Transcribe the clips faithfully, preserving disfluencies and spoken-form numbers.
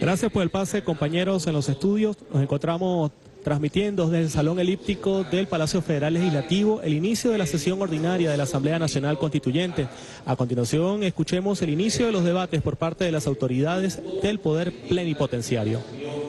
Gracias por el pase, compañeros, en los estudios. Nos encontramos transmitiendo desde el Salón Elíptico del Palacio Federal Legislativo el inicio de la sesión ordinaria de la Asamblea Nacional Constituyente. A continuación, escuchemos el inicio de los debates por parte de las autoridades del Poder Plenipotenciario.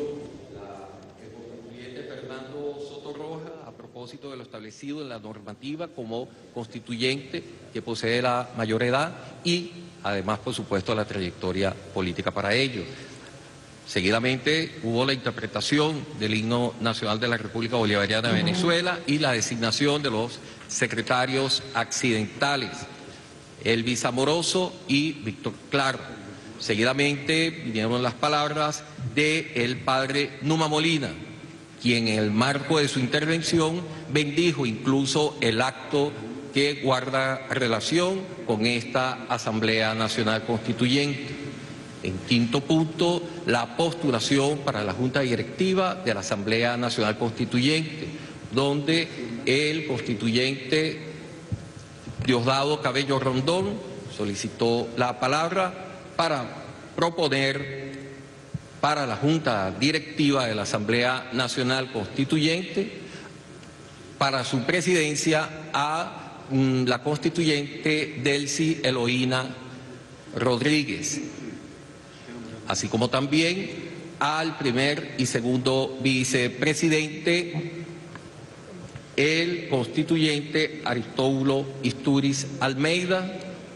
A propósito de lo establecido en la normativa como constituyente que posee la mayor edad y además, por supuesto, la trayectoria política para ello. Seguidamente hubo la interpretación del himno nacional de la República Bolivariana de Venezuela y la designación de los secretarios accidentales, Elvis Amoroso y Víctor Claro. Seguidamente vinieron las palabras del padre Numa Molina, quien en el marco de su intervención bendijo incluso el acto que guarda relación con esta Asamblea Nacional Constituyente. En quinto punto, la postulación para la Junta Directiva de la Asamblea Nacional Constituyente, donde el constituyente Diosdado Cabello Rondón solicitó la palabra para proponer para la Junta Directiva de la Asamblea Nacional Constituyente, para su presidencia, a mm, la constituyente Delcy Eloína Rodríguez, así como también al primer y segundo vicepresidente, el constituyente Aristóbulo Isturiz Almeida,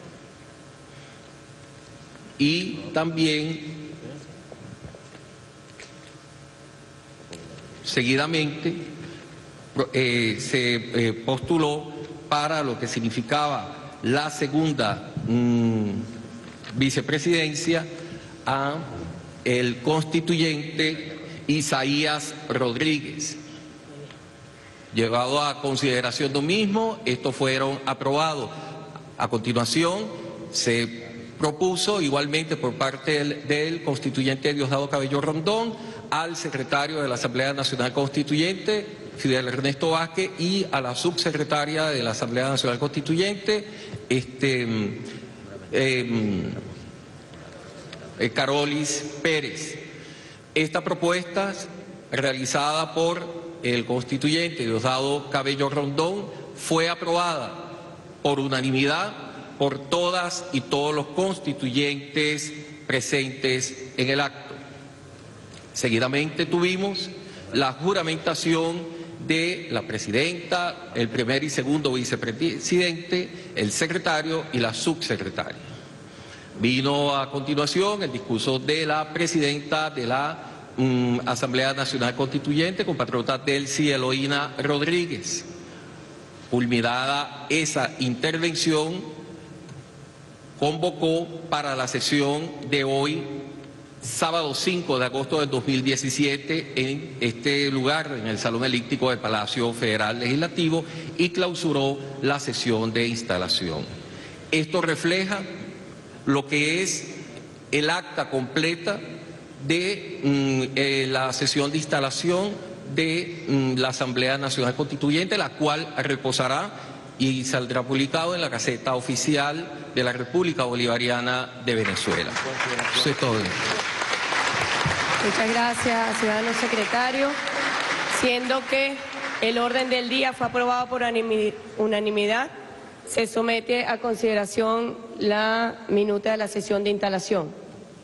y también seguidamente eh, se eh, postuló para lo que significaba la segunda mmm, vicepresidencia a el constituyente Isaías Rodríguez. Llevado a consideración lo mismo, estos fueron aprobados. A continuación se propuso igualmente por parte del, del constituyente Diosdado Cabello Rondón al secretario de la Asamblea Nacional Constituyente, Fidel Ernesto Vázquez, y a la subsecretaria de la Asamblea Nacional Constituyente, este, eh, eh, Carolis Pérez. Esta propuesta, realizada por el constituyente Diosdado Cabello Rondón, fue aprobada por unanimidad por todas y todos los constituyentes presentes en el acto. Seguidamente tuvimos la juramentación de la presidenta, el primer y segundo vicepresidente, el secretario y la subsecretaria. Vino a continuación el discurso de la presidenta de la um, Asamblea Nacional Constituyente, compatriota Delcy Eloína Rodríguez. Culminada esa intervención, convocó para la sesión de hoy, sábado cinco de agosto del dos mil diecisiete, en este lugar, en el Salón Elíptico del Palacio Federal Legislativo, y clausuró la sesión de instalación. Esto refleja lo que es el acta completa de mm, eh, la sesión de instalación de mm, la Asamblea Nacional Constituyente, la cual reposará y saldrá publicado en la Gaceta Oficial de la República Bolivariana de Venezuela. Eso es todo. Muchas gracias, ciudadano secretario. Siendo que el orden del día fue aprobado por unanimidad, se somete a consideración la minuta de la sesión de instalación.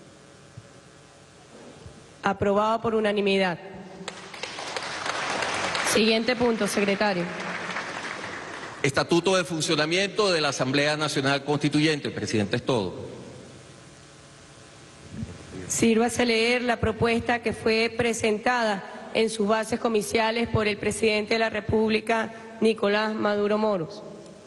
Aprobado por unanimidad. Siguiente punto, secretario. Estatuto de funcionamiento de la Asamblea Nacional Constituyente. El presidente es todo. Sírvase leer la propuesta que fue presentada en sus bases comiciales por el presidente de la República, Nicolás Maduro Moros.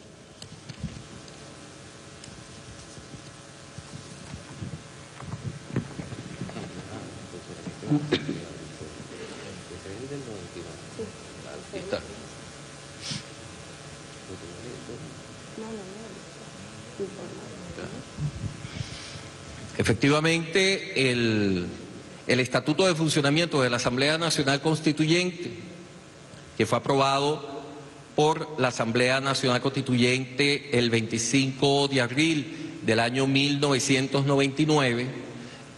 Efectivamente, el, el Estatuto de Funcionamiento de la Asamblea Nacional Constituyente, que fue aprobado por la Asamblea Nacional Constituyente el veinticinco de abril del año mil novecientos noventa y nueve,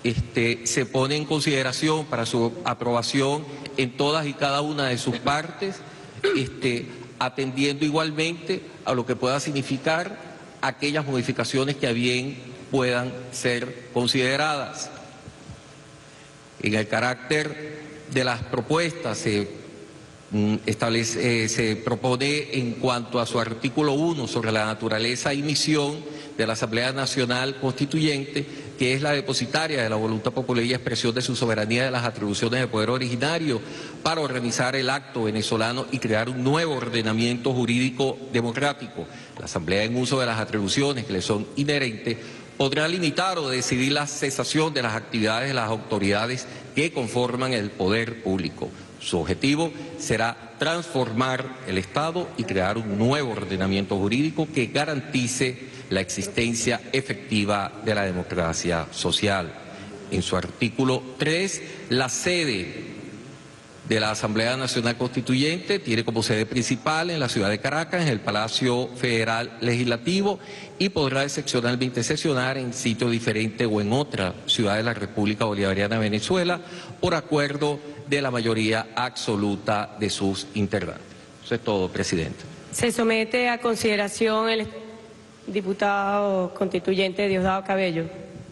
este, se pone en consideración para su aprobación en todas y cada una de sus partes, este, atendiendo igualmente a lo que pueda significar aquellas modificaciones que a bien puedan ser consideradas. En el carácter de las propuestas se, mm, establece, eh, se propone en cuanto a su artículo uno sobre la naturaleza y misión de la Asamblea Nacional Constituyente, que es la depositaria de la voluntad popular y expresión de su soberanía de las atribuciones de poder originario para organizar el acto venezolano y crear un nuevo ordenamiento jurídico democrático. La Asamblea, en uso de las atribuciones que le son inherentes, podrá limitar o decidir la cesación de las actividades de las autoridades que conforman el poder público. Su objetivo será transformar el Estado y crear un nuevo ordenamiento jurídico que garantice la existencia efectiva de la democracia social. En su artículo tres, la sede de la Asamblea Nacional Constituyente tiene como sede principal en la ciudad de Caracas, en el Palacio Federal Legislativo, y podrá excepcionalmente sesionar en sitio diferente o en otra ciudad de la República Bolivariana de Venezuela, por acuerdo de la mayoría absoluta de sus integrantes. Eso es todo, presidente. Se somete a consideración el diputado constituyente Diosdado Cabello.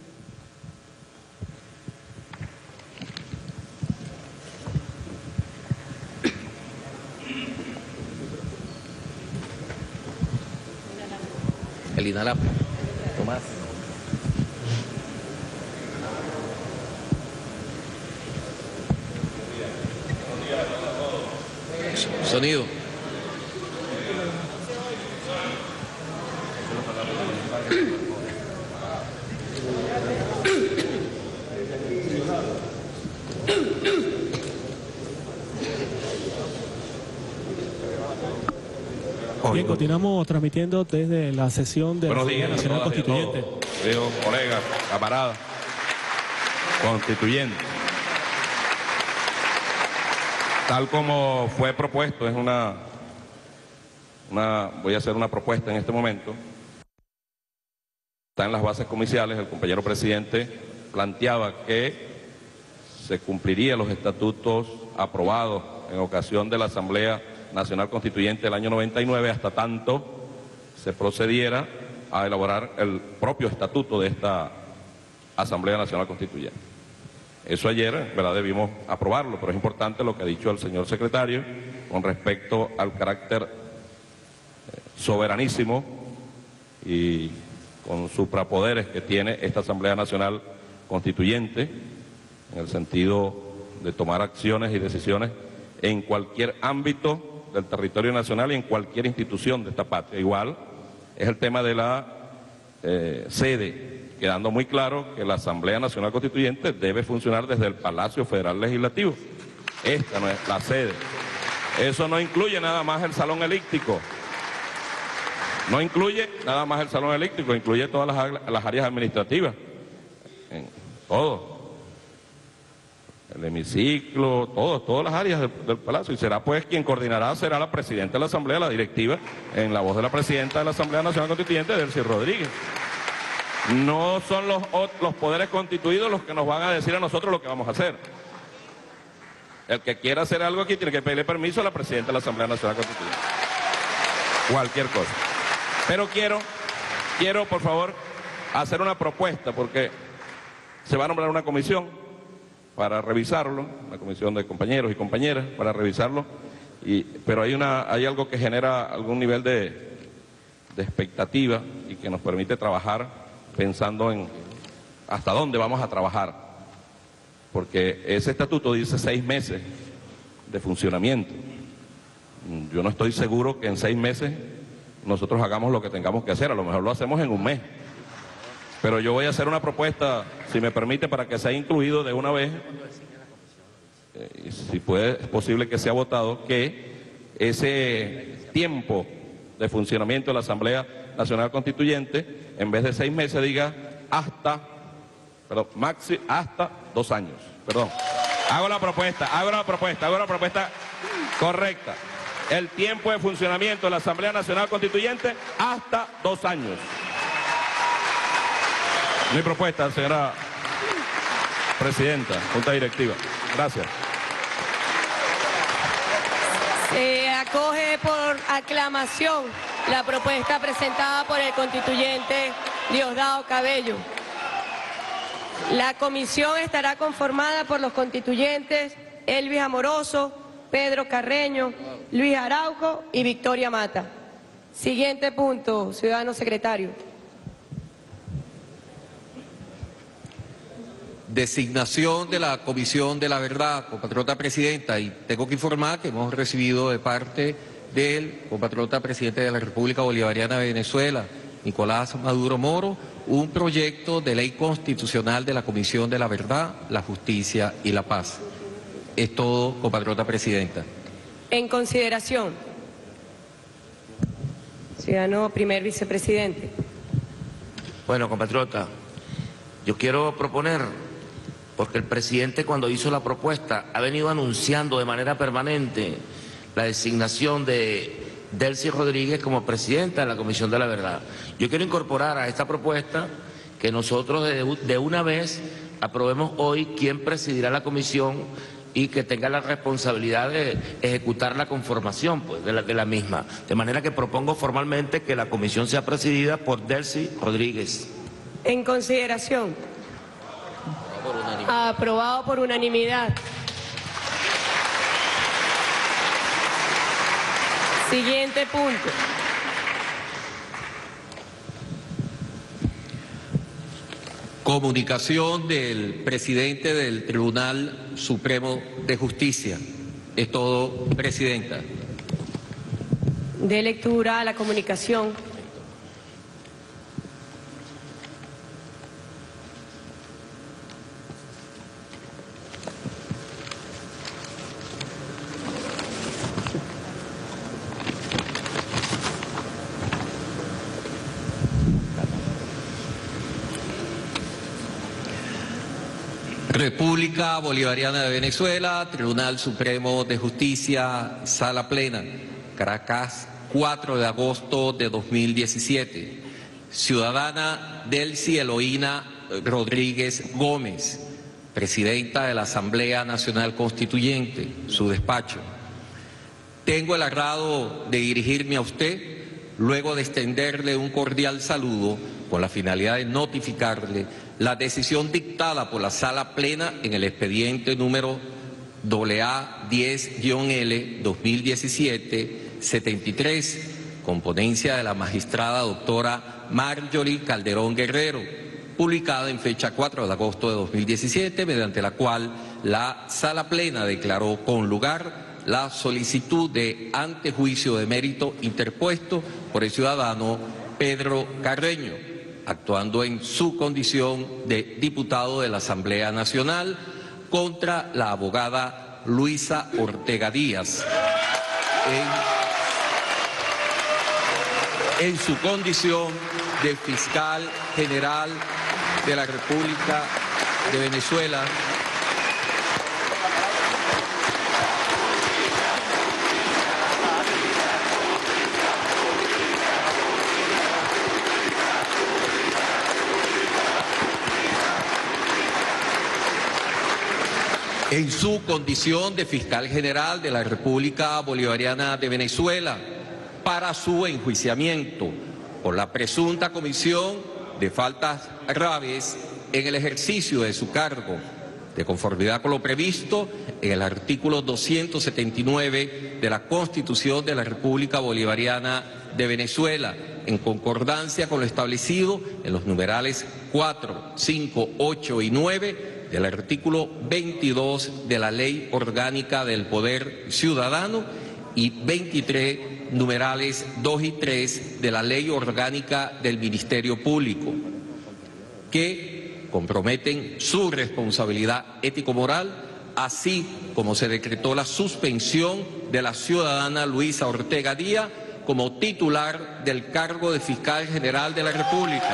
El inhalap. Tomás. Sonido. Bien, continuamos transmitiendo desde la sesión de la Asamblea Nacional Constituyente. Digo, colegas, camaradas, constituyentes. Tal como fue propuesto, es una, una, voy a hacer una propuesta en este momento. Está en las bases comiciales, el compañero presidente planteaba que se cumplirían los estatutos aprobados en ocasión de la Asamblea Nacional Constituyente del año noventa y nueve, hasta tanto se procediera a elaborar el propio estatuto de esta Asamblea Nacional Constituyente. Eso ayer, ¿verdad?, debimos aprobarlo, pero es importante lo que ha dicho el señor secretario con respecto al carácter soberanísimo y con suprapoderes que tiene esta Asamblea Nacional Constituyente, en el sentido de tomar acciones y decisiones en cualquier ámbito del territorio nacional y en cualquier institución de esta patria. Igual es el tema de la eh, sede, quedando muy claro que la Asamblea Nacional Constituyente debe funcionar desde el Palacio Federal Legislativo. Esta no es la sede. Eso no incluye nada más el salón elíptico. No incluye nada más el salón elíptico, incluye todas las, las áreas administrativas. En todo. El hemiciclo, todo, todas las áreas del, del Palacio. Y será pues quien coordinará, será la presidenta de la Asamblea, la directiva, en la voz de la presidenta de la Asamblea Nacional Constituyente, Delcy Rodríguez. No son los, los poderes constituidos los que nos van a decir a nosotros lo que vamos a hacer. El que quiera hacer algo aquí tiene que pedirle permiso a la presidenta de la Asamblea Nacional Constituyente. Cualquier cosa. Pero quiero, quiero por favor, hacer una propuesta, porque se va a nombrar una comisión para revisarlo, una comisión de compañeros y compañeras para revisarlo, y, pero hay, una, hay algo que genera algún nivel de, de expectativa y que nos permite trabajar pensando en hasta dónde vamos a trabajar, porque ese estatuto dice seis meses de funcionamiento. Yo no estoy seguro que en seis meses nosotros hagamos lo que tengamos que hacer, a lo mejor lo hacemos en un mes. Pero yo voy a hacer una propuesta, si me permite, para que sea incluido de una vez, eh, y si puede, es posible que sea votado, que ese tiempo de funcionamiento de la Asamblea Nacional Constituyente, en vez de seis meses, diga hasta, perdón, maxi, hasta dos años. Perdón. Hago la propuesta, hago la propuesta, hago la propuesta correcta. El tiempo de funcionamiento de la Asamblea Nacional Constituyente, hasta dos años. Mi propuesta, señora Presidenta, Junta Directiva. Gracias. Se acoge por aclamación la propuesta presentada por el constituyente Diosdado Cabello. La comisión estará conformada por los constituyentes Elvis Amoroso, Pedro Carreño, Luis Araujo y Victoria Mata. Siguiente punto, ciudadano secretario. Designación de la Comisión de la Verdad, compatriota presidenta, y tengo que informar que hemos recibido de parte del compatriota presidente de la República Bolivariana de Venezuela, Nicolás Maduro Moro, un proyecto de ley constitucional de la Comisión de la Verdad, la Justicia y la Paz. Es todo, compatriota presidenta. En consideración, ciudadano primer vicepresidente. Bueno, compatriota, yo quiero proponer, porque el presidente cuando hizo la propuesta ha venido anunciando de manera permanente la designación de Delcy Rodríguez como presidenta de la Comisión de la Verdad. Yo quiero incorporar a esta propuesta que nosotros de, de una vez aprobemos hoy quién presidirá la comisión y que tenga la responsabilidad de ejecutar la conformación pues, de, la, de la misma. De manera que propongo formalmente que la comisión sea presidida por Delcy Rodríguez. En consideración. Aprobado por unanimidad. Siguiente punto. Comunicación del presidente del Tribunal Supremo de Justicia. Es todo, presidenta. De lectura a la comunicación. República Bolivariana de Venezuela, Tribunal Supremo de Justicia, Sala Plena, Caracas, cuatro de agosto de dos mil diecisiete. Ciudadana Delcy Eloína Rodríguez Gómez, Presidenta de la Asamblea Nacional Constituyente, su despacho. Tengo el agrado de dirigirme a usted, luego de extenderle un cordial saludo con la finalidad de notificarle la decisión dictada por la Sala Plena en el expediente número A A diez L dos mil diecisiete setenta y tres, con ponencia de la magistrada doctora Marjorie Calderón Guerrero, publicada en fecha cuatro de agosto de dos mil diecisiete, mediante la cual la Sala Plena declaró con lugar la solicitud de antejuicio de mérito interpuesto por el ciudadano Pedro Carreño, actuando en su condición de diputado de la Asamblea Nacional, contra la abogada Luisa Ortega Díaz, en, en su condición de fiscal general de la República de Venezuela, en su condición de fiscal general de la República Bolivariana de Venezuela, para su enjuiciamiento por la presunta comisión de faltas graves en el ejercicio de su cargo, de conformidad con lo previsto en el artículo doscientos setenta y nueve de la Constitución de la República Bolivariana de Venezuela, en concordancia con lo establecido en los numerales cuatro, cinco, ocho y nueve del artículo veintidós de la Ley Orgánica del Poder Ciudadano y veintitrés numerales dos y tres de la Ley Orgánica del Ministerio Público, que comprometen su responsabilidad ético-moral, así como se decretó la suspensión de la ciudadana Luisa Ortega Díaz como titular del cargo de fiscal general de la República.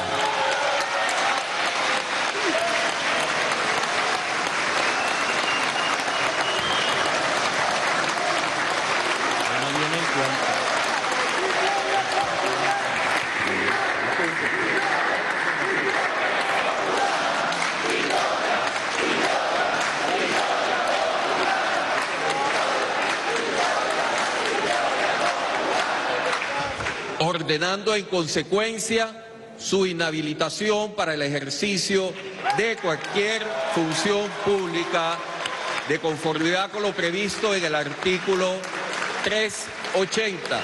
ordenando en consecuencia su inhabilitación para el ejercicio de cualquier función pública de conformidad con lo previsto en el artículo trescientos ochenta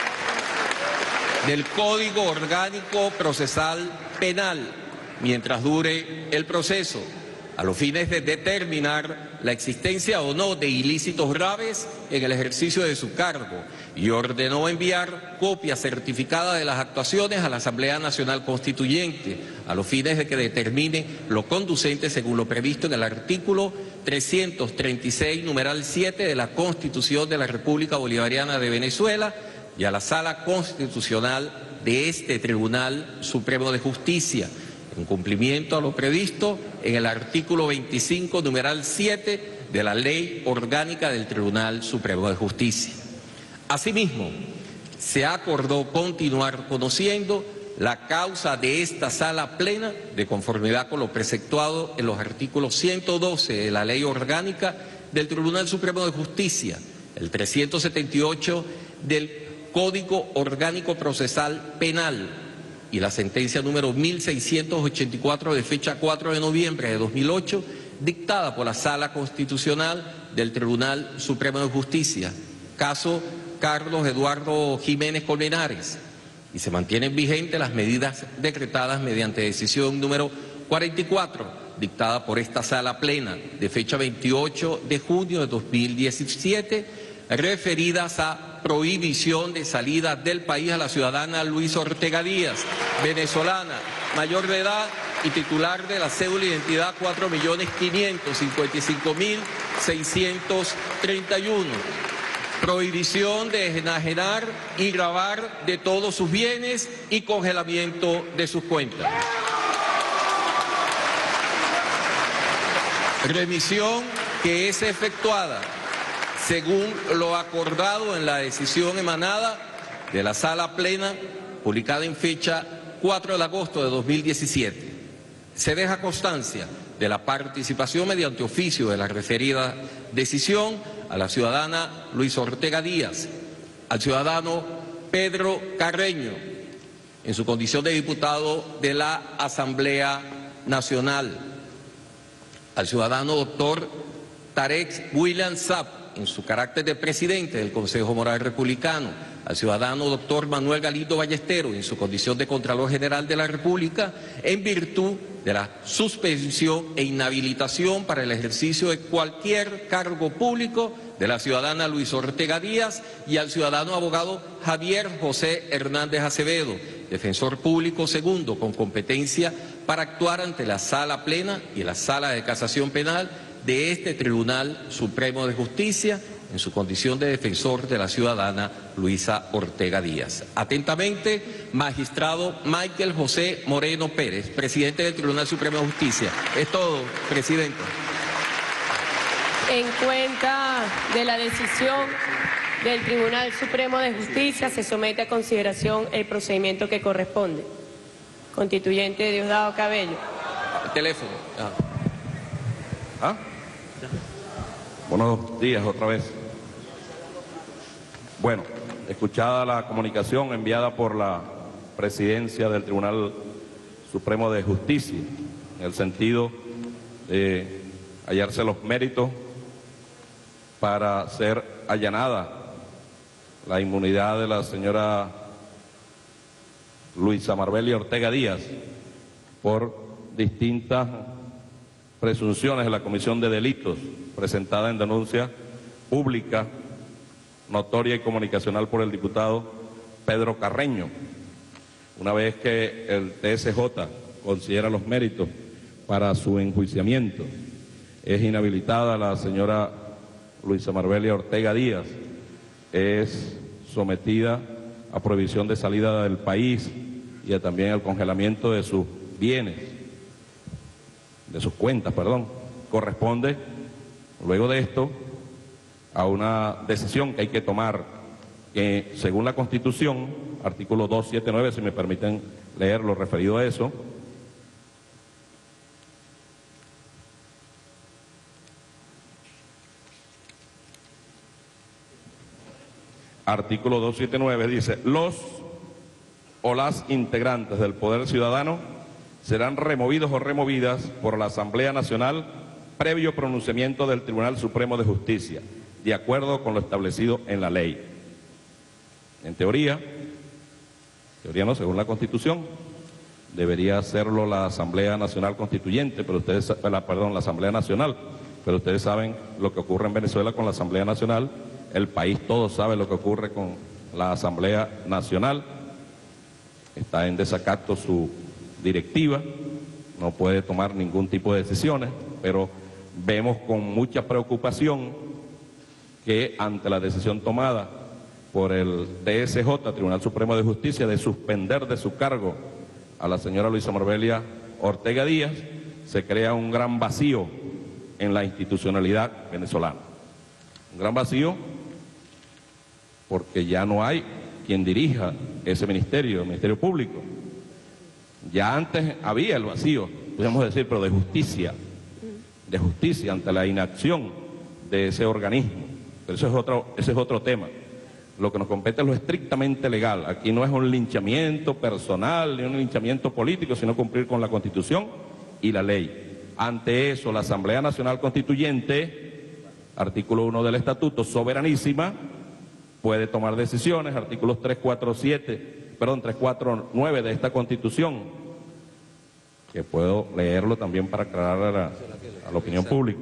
del Código Orgánico Procesal Penal, mientras dure el proceso, a los fines de determinar la existencia o no de ilícitos graves en el ejercicio de su cargo, y ordenó enviar copia certificada de las actuaciones a la Asamblea Nacional Constituyente, a los fines de que determine lo conducente según lo previsto en el artículo trescientos treinta y seis, numeral siete de la Constitución de la República Bolivariana de Venezuela, y a la Sala Constitucional de este Tribunal Supremo de Justicia, en cumplimiento a lo previsto en el artículo veinticinco, numeral siete de la Ley Orgánica del Tribunal Supremo de Justicia. Asimismo, se acordó continuar conociendo la causa de esta sala plena de conformidad con lo preceptuado en los artículos ciento doce de la Ley Orgánica del Tribunal Supremo de Justicia, el trescientos setenta y ocho del Código Orgánico Procesal Penal y la sentencia número mil seiscientos ochenta y cuatro de fecha cuatro de noviembre de dos mil ocho, dictada por la Sala Constitucional del Tribunal Supremo de Justicia, caso Carlos Eduardo Jiménez Colmenares, y se mantienen vigentes las medidas decretadas mediante decisión número cuarenta y cuatro, dictada por esta Sala Plena de fecha veintiocho de junio de dos mil diecisiete, referidas a prohibición de salida del país a la ciudadana Luisa Ortega Díaz, venezolana, mayor de edad y titular de la cédula de identidad cuatro millones quinientos cincuenta y cinco mil seiscientos treinta y uno. Prohibición de enajenar y gravar de todos sus bienes y congelamiento de sus cuentas. Remisión que es efectuada según lo acordado en la decisión emanada de la Sala Plena, publicada en fecha cuatro de agosto de dos mil diecisiete. Se deja constancia de la participación mediante oficio de la referida decisión a la ciudadana Luisa Ortega Díaz, al ciudadano Pedro Carreño, en su condición de diputado de la Asamblea Nacional, al ciudadano doctor Tarek William Saab, en su carácter de presidente del Consejo Moral Republicano, al ciudadano doctor Manuel Galindo Ballestero, en su condición de Contralor General de la República, en virtud de la suspensión e inhabilitación para el ejercicio de cualquier cargo público de la ciudadana Luisa Ortega Díaz, y al ciudadano abogado Javier José Hernández Acevedo, defensor público segundo, con competencia para actuar ante la Sala Plena y la Sala de Casación Penal de este Tribunal Supremo de Justicia, en su condición de defensor de la ciudadana Luisa Ortega Díaz. Atentamente, magistrado Michael José Moreno Pérez, presidente del Tribunal Supremo de Justicia. Es todo, presidente. En cuenta de la decisión del Tribunal Supremo de Justicia, se somete a consideración el procedimiento que corresponde. Constituyente Diosdado Cabello. El teléfono. Ah. ¿Ah? Buenos días otra vez. Bueno, escuchada la comunicación enviada por la presidencia del Tribunal Supremo de Justicia, en el sentido de hallarse los méritos para ser allanada la inmunidad de la señora Luisa Marbelia Ortega Díaz por distintas presunciones de la comisión de delitos presentada en denuncia pública, notoria y comunicacional por el diputado Pedro Carreño. Una vez que el T S J considera los méritos para su enjuiciamiento, es inhabilitada la señora Luisa Marbelia Ortega Díaz, es sometida a prohibición de salida del país y a también al congelamiento de sus bienes, de sus cuentas, perdón. Corresponde, luego de esto, a una decisión que hay que tomar, que según la Constitución, artículo doscientos setenta y nueve, si me permiten leer lo referido a eso, artículo doscientos setenta y nueve dice: los o las integrantes del Poder Ciudadano serán removidos o removidas por la Asamblea Nacional previo pronunciamiento del Tribunal Supremo de Justicia, de acuerdo con lo establecido en la ley. En teoría, teoría no, según la Constitución, debería hacerlo la Asamblea Nacional Constituyente, pero ustedes, perdón, la Asamblea Nacional, pero ustedes saben lo que ocurre en Venezuela con la Asamblea Nacional, el país todo sabe lo que ocurre con la Asamblea Nacional, está en desacato su directiva, no puede tomar ningún tipo de decisiones, pero vemos con mucha preocupación que ante la decisión tomada por el T S J, Tribunal Supremo de Justicia, de suspender de su cargo a la señora Luisa Marbelia Ortega Díaz, se crea un gran vacío en la institucionalidad venezolana. Un gran vacío porque ya no hay quien dirija ese ministerio, el Ministerio Público. Ya antes había el vacío, podemos decir, pero de justicia, de justicia ante la inacción de ese organismo. Pero eso es otro, ese es otro tema. Lo que nos compete es lo estrictamente legal. Aquí no es un linchamiento personal ni un linchamiento político, sino cumplir con la Constitución y la ley. Ante eso, la Asamblea Nacional Constituyente, artículo uno del Estatuto, soberanísima, puede tomar decisiones, artículos tres, cuatro, siete, perdón, tres, cuatro, nueve de esta Constitución, que puedo leerlo también para aclarar a la, a la opinión pública.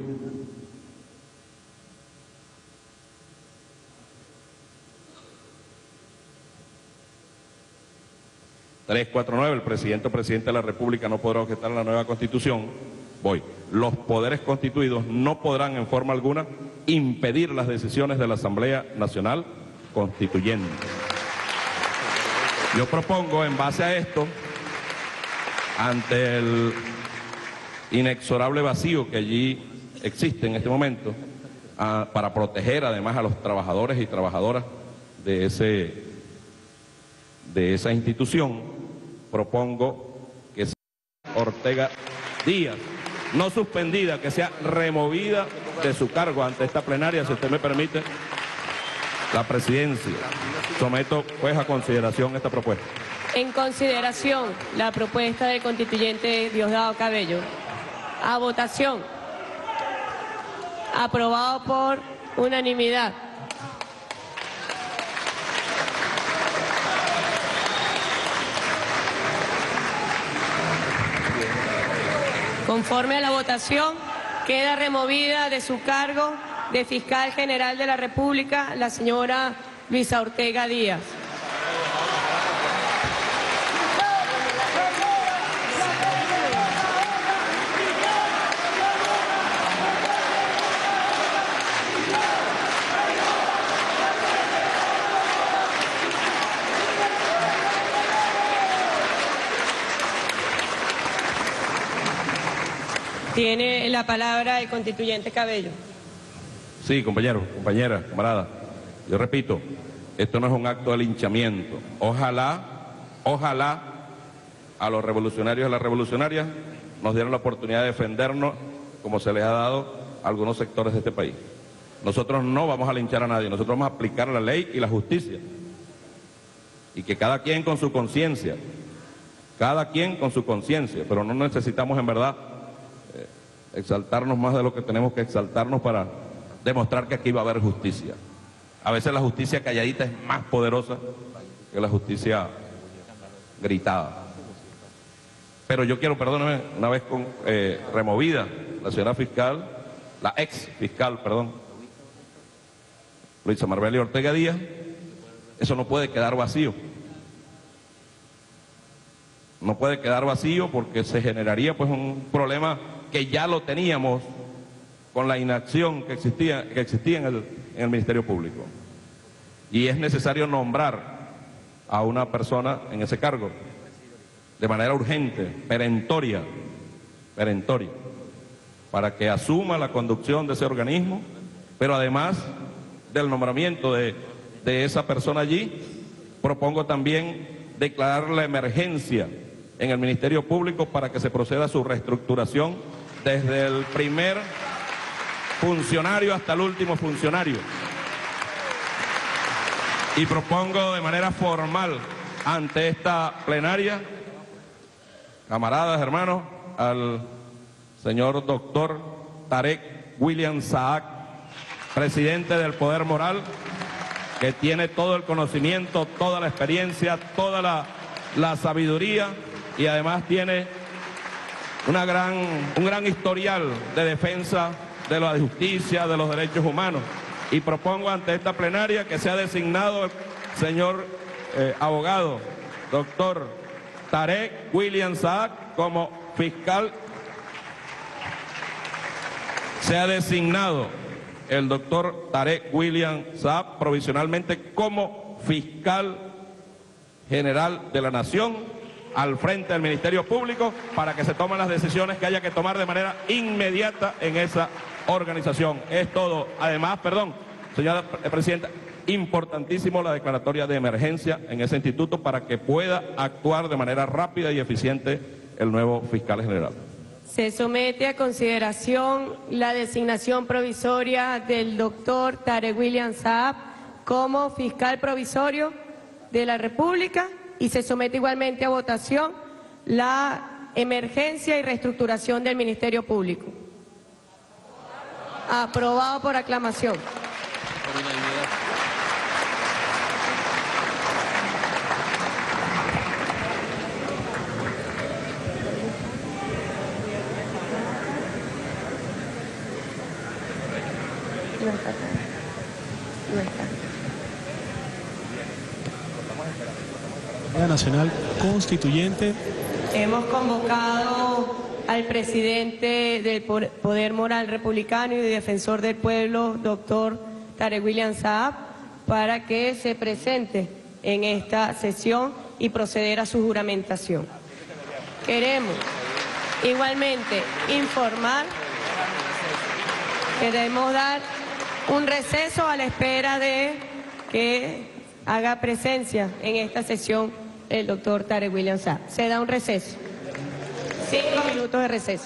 tres cuatro nueve, el presidente o presidente de la República no podrá objetar la nueva Constitución. Voy. Los poderes constituidos no podrán en forma alguna impedir las decisiones de la Asamblea Nacional Constituyente. Yo propongo, en base a esto, ante el inexorable vacío que allí existe en este momento, a, para proteger además a los trabajadores y trabajadoras de, ese, de esa institución, propongo que sea Ortega Díaz, no suspendida, que sea removida de su cargo ante esta plenaria, si usted me permite, la presidencia. Someto pues a consideración esta propuesta. En consideración la propuesta del constituyente Diosdado Cabello. A votación. Aprobado por unanimidad. Conforme a la votación, queda removida de su cargo de Fiscal General de la República la señora Luisa Ortega Díaz. Tiene la palabra el constituyente Cabello. Sí, compañero, compañera, camarada. Yo repito, esto no es un acto de linchamiento. Ojalá, ojalá a los revolucionarios y a las revolucionarias nos dieran la oportunidad de defendernos como se les ha dado a algunos sectores de este país. Nosotros no vamos a linchar a nadie, nosotros vamos a aplicar la ley y la justicia. Y que cada quien con su conciencia, cada quien con su conciencia, pero no necesitamos en verdad eh, exaltarnos más de lo que tenemos que exaltarnos para demostrar que aquí va a haber justicia. A veces la justicia calladita es más poderosa que la justicia gritada. Pero yo quiero, perdóneme, una vez con, eh, removida la señora fiscal, la ex fiscal, perdón, Luisa Marbelia Ortega Díaz, eso no puede quedar vacío. No puede quedar vacío porque se generaría pues un problema que ya lo teníamos con la inacción que existía, que existía en, el, en el Ministerio Público. Y es necesario nombrar a una persona en ese cargo de manera urgente, perentoria, perentoria, para que asuma la conducción de ese organismo, pero además del nombramiento de, de esa persona allí, propongo también declarar la emergencia en el Ministerio Público para que se proceda a su reestructuración desde el primer funcionario hasta el último funcionario. Y propongo de manera formal ante esta plenaria, camaradas, hermanos, al señor doctor Tarek William Saab, presidente del Poder Moral, que tiene todo el conocimiento, toda la experiencia, toda la, la sabiduría y además tiene una gran, un gran historial de defensa de la justicia, de los derechos humanos. Y propongo ante esta plenaria que sea designado el señor eh, abogado, doctor Tarek William Saab, como fiscal. Sea designado el doctor Tarek William Saab provisionalmente como fiscal general de la Nación al frente del Ministerio Público para que se tomen las decisiones que haya que tomar de manera inmediata en esa organización. Es todo. Además, perdón, señora Presidenta, importantísimo la declaratoria de emergencia en ese instituto para que pueda actuar de manera rápida y eficiente el nuevo fiscal general. Se somete a consideración la designación provisoria del doctor Tarek William Saab como fiscal provisorio de la República y se somete igualmente a votación la emergencia y reestructuración del Ministerio Público. Aprobado por aclamación. No está acá. No está. Asamblea Nacional Constituyente. Hemos convocado al presidente del Poder Moral Republicano y defensor del pueblo, doctor Tarek William Saab, para que se presente en esta sesión y proceder a su juramentación. Queremos igualmente informar, queremos dar un receso a la espera de que haga presencia en esta sesión el doctor Tarek William Saab. Se da un receso. Cinco minutos de receso.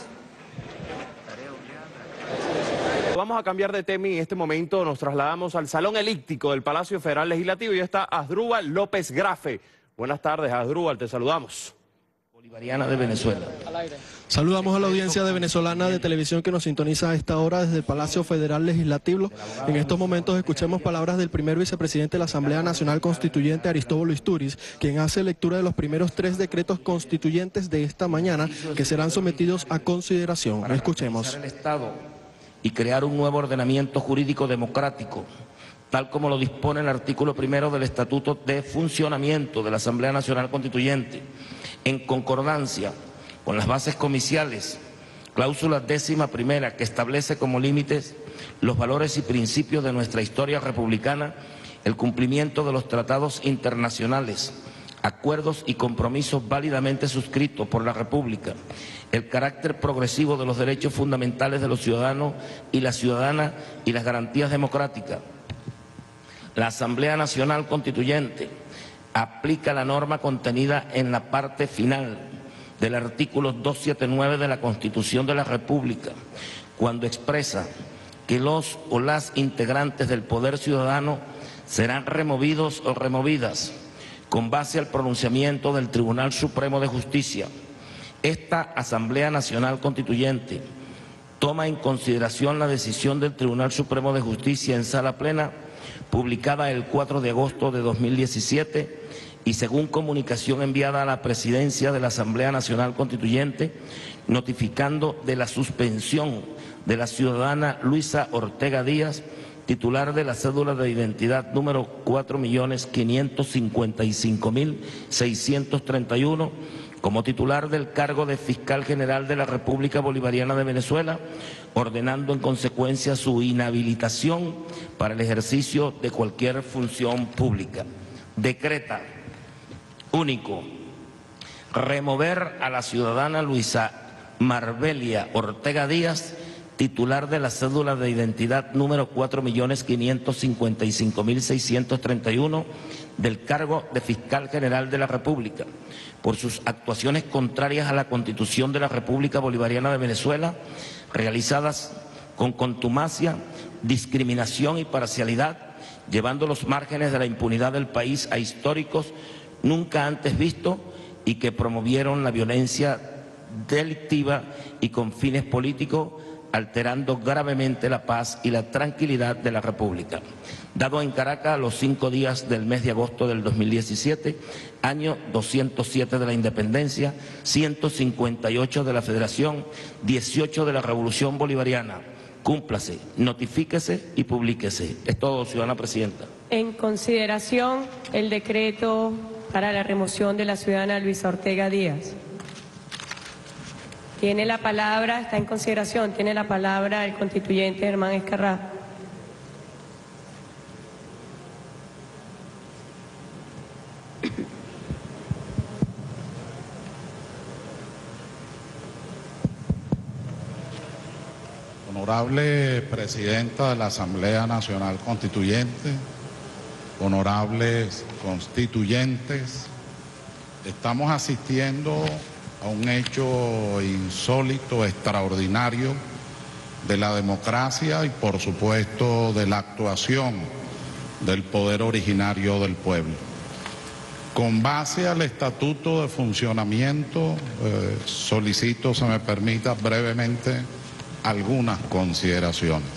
Vamos a cambiar de tema y en este momento nos trasladamos al Salón Elíptico del Palacio Federal Legislativo y está Asdrúbal López Grafe. Buenas tardes, Asdrúbal, te saludamos. Bolivariana de Venezuela. Saludamos a la audiencia de venezolana de televisión que nos sintoniza a esta hora desde el Palacio Federal Legislativo. En estos momentos escuchemos palabras del primer vicepresidente de la Asamblea Nacional Constituyente, Aristóbulo Isturiz, quien hace lectura de los primeros tres decretos constituyentes de esta mañana que serán sometidos a consideración. Escuchemos. El Estado y crear un nuevo ordenamiento jurídico democrático, tal como lo dispone el artículo primero del Estatuto de Funcionamiento de la Asamblea Nacional Constituyente, en concordancia con las bases comiciales, cláusula décima primera que establece como límites los valores y principios de nuestra historia republicana, el cumplimiento de los tratados internacionales, acuerdos y compromisos válidamente suscritos por la República, el carácter progresivo de los derechos fundamentales de los ciudadanos y la ciudadana y las garantías democráticas. La Asamblea Nacional Constituyente aplica la norma contenida en la parte final del artículo doscientos setenta y nueve de la Constitución de la República, cuando expresa que los o las integrantes del Poder Ciudadano serán removidos o removidas con base al pronunciamiento del Tribunal Supremo de Justicia. Esta Asamblea Nacional Constituyente toma en consideración la decisión del Tribunal Supremo de Justicia en sala plena, publicada el cuatro de agosto de dos mil diecisiete, y según comunicación enviada a la Presidencia de la Asamblea Nacional Constituyente, notificando de la suspensión de la ciudadana Luisa Ortega Díaz, titular de la cédula de identidad número cuatro millones quinientos cincuenta y cinco mil seiscientos treinta y uno, como titular del cargo de Fiscal General de la República Bolivariana de Venezuela, ordenando en consecuencia su inhabilitación para el ejercicio de cualquier función pública. Decreta: único, remover a la ciudadana Luisa Marbelia Ortega Díaz, titular de la cédula de identidad número cuatro millones quinientos cincuenta y cinco mil seiscientos treinta y uno, del cargo de Fiscal General de la República, por sus actuaciones contrarias a la Constitución de la República Bolivariana de Venezuela, realizadas con contumacia, discriminación y parcialidad, llevando los márgenes de la impunidad del país a históricos nunca antes visto y que promovieron la violencia delictiva y con fines políticos, alterando gravemente la paz y la tranquilidad de la República. Dado en Caracas los cinco días del mes de agosto del dos mil diecisiete, año doscientos siete de la Independencia, ciento cincuenta y ocho de la Federación, dieciocho de la Revolución Bolivariana. Cúmplase, notifíquese y publíquese. Es todo, ciudadana presidenta. En consideración, el decreto para la remoción de la ciudadana Luisa Ortega Díaz. Tiene la palabra, está en consideración, tiene la palabra el constituyente Germán Escarrá. Honorable Presidenta de la Asamblea Nacional Constituyente, honorables constituyentes, estamos asistiendo a un hecho insólito, extraordinario de la democracia y por supuesto de la actuación del poder originario del pueblo. Con base al Estatuto de Funcionamiento, eh, solicito se me permita brevemente algunas consideraciones.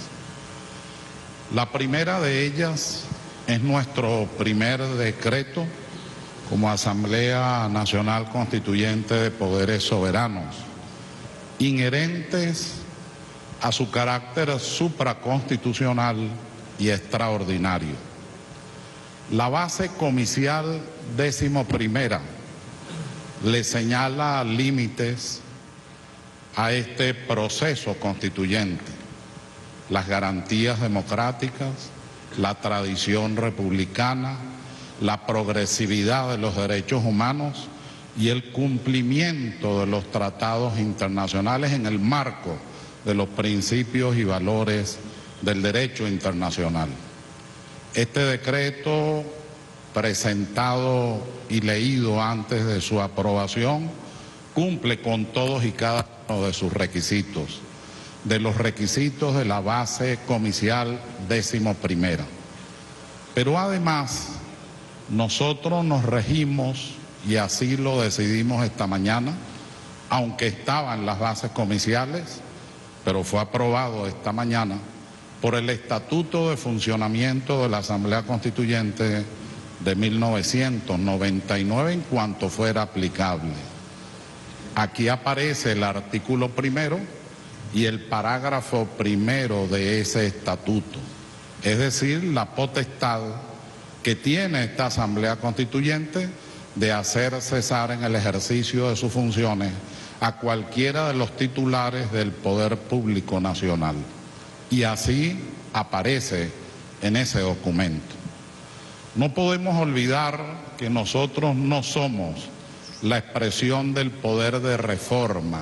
La primera de ellas es nuestro primer decreto como Asamblea Nacional Constituyente de Poderes Soberanos, inherentes a su carácter supraconstitucional y extraordinario. La base comicial décimo primera le señala límites a este proceso constituyente, las garantías democráticas, la tradición republicana, la progresividad de los derechos humanos y el cumplimiento de los tratados internacionales en el marco de los principios y valores del derecho internacional. Este decreto, presentado y leído antes de su aprobación, cumple con todos y cada uno de sus requisitos, de los requisitos de la base comicial décimo primera. Pero además, nosotros nos regimos, y así lo decidimos esta mañana, aunque estaba en las bases comiciales, pero fue aprobado esta mañana, por el Estatuto de Funcionamiento de la Asamblea Constituyente de mil novecientos noventa y nueve en cuanto fuera aplicable. Aquí aparece el artículo primero y el parágrafo primero de ese estatuto, es decir, la potestad que tiene esta Asamblea Constituyente de hacer cesar en el ejercicio de sus funciones a cualquiera de los titulares del Poder Público Nacional. Y así aparece en ese documento. No podemos olvidar que nosotros no somos la expresión del poder de reforma.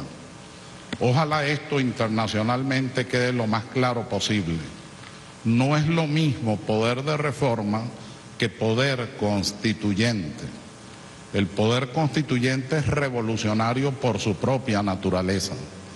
Ojalá esto internacionalmente quede lo más claro posible. No es lo mismo poder de reforma que poder constituyente. El poder constituyente es revolucionario por su propia naturaleza.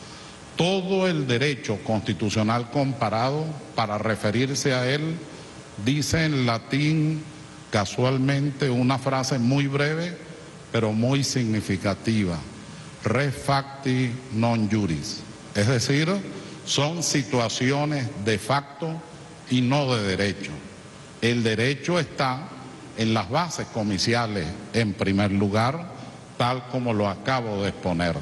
Todo el derecho constitucional comparado, para referirse a él, dice en latín casualmente una frase muy breve, pero muy significativa: res facti non juris. Es decir, son situaciones de facto y no de derecho. El derecho está en las bases comiciales, en primer lugar, tal como lo acabo de exponer.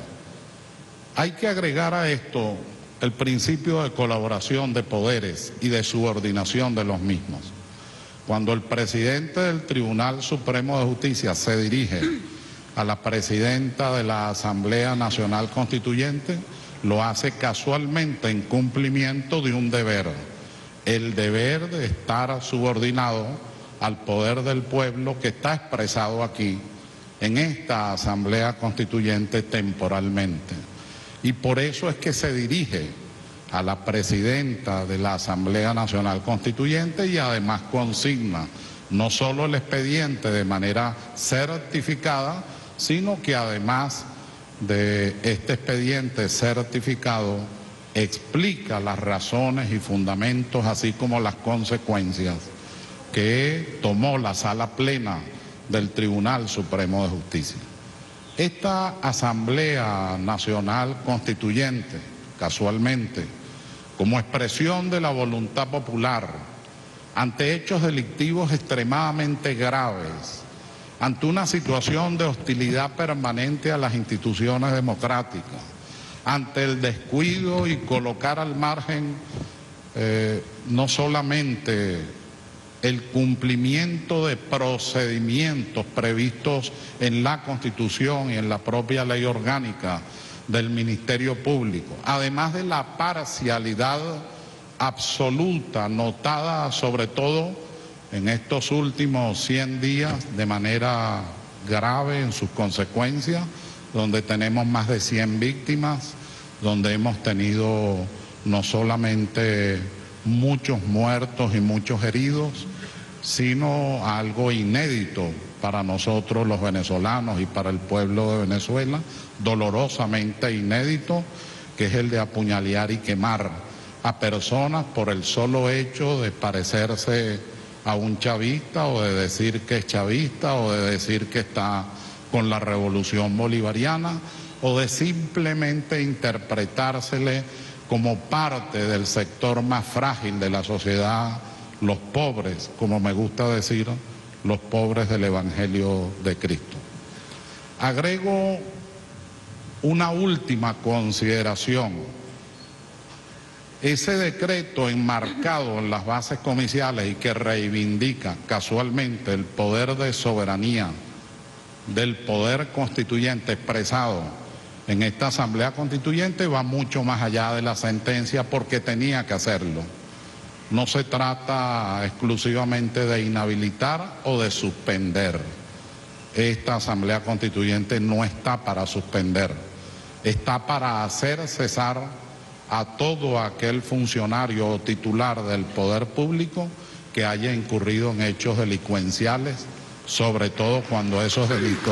Hay que agregar a esto el principio de colaboración de poderes y de subordinación de los mismos. Cuando el presidente del Tribunal Supremo de Justicia se dirige a la presidenta de la Asamblea Nacional Constituyente, lo hace casualmente en cumplimiento de un deber, el deber de estar subordinado al poder del pueblo que está expresado aquí, en esta Asamblea Constituyente temporalmente. Y por eso es que se dirige a la presidenta de la Asamblea Nacional Constituyente y además consigna no solo el expediente de manera certificada, sino que además de este expediente certificado explica las razones y fundamentos, así como las consecuencias que tomó la Sala Plena del Tribunal Supremo de Justicia. Esta Asamblea Nacional Constituyente, casualmente, como expresión de la voluntad popular, ante hechos delictivos extremadamente graves, ante una situación de hostilidad permanente a las instituciones democráticas, ante el descuido y colocar al margen eh, no solamente el cumplimiento de procedimientos previstos en la Constitución y en la propia ley orgánica del Ministerio Público, además de la parcialidad absoluta notada sobre todo en estos últimos cien días de manera grave en sus consecuencias, donde tenemos más de cien víctimas, donde hemos tenido no solamente muchos muertos y muchos heridos, sino algo inédito para nosotros los venezolanos y para el pueblo de Venezuela, dolorosamente inédito, que es el de apuñalar y quemar a personas por el solo hecho de parecerse a un chavista o de decir que es chavista o de decir que está con la revolución bolivariana o de simplemente interpretársele como parte del sector más frágil de la sociedad, los pobres, como me gusta decir, los pobres del Evangelio de Cristo. Agrego una última consideración. Ese decreto enmarcado en las bases comiciales y que reivindica casualmente el poder de soberanía del poder constituyente expresado en esta Asamblea Constituyente va mucho más allá de la sentencia porque tenía que hacerlo. No se trata exclusivamente de inhabilitar o de suspender. Esta Asamblea Constituyente no está para suspender, está para hacer cesar a todo aquel funcionario o titular del poder público que haya incurrido en hechos delincuenciales, sobre todo cuando esos delitos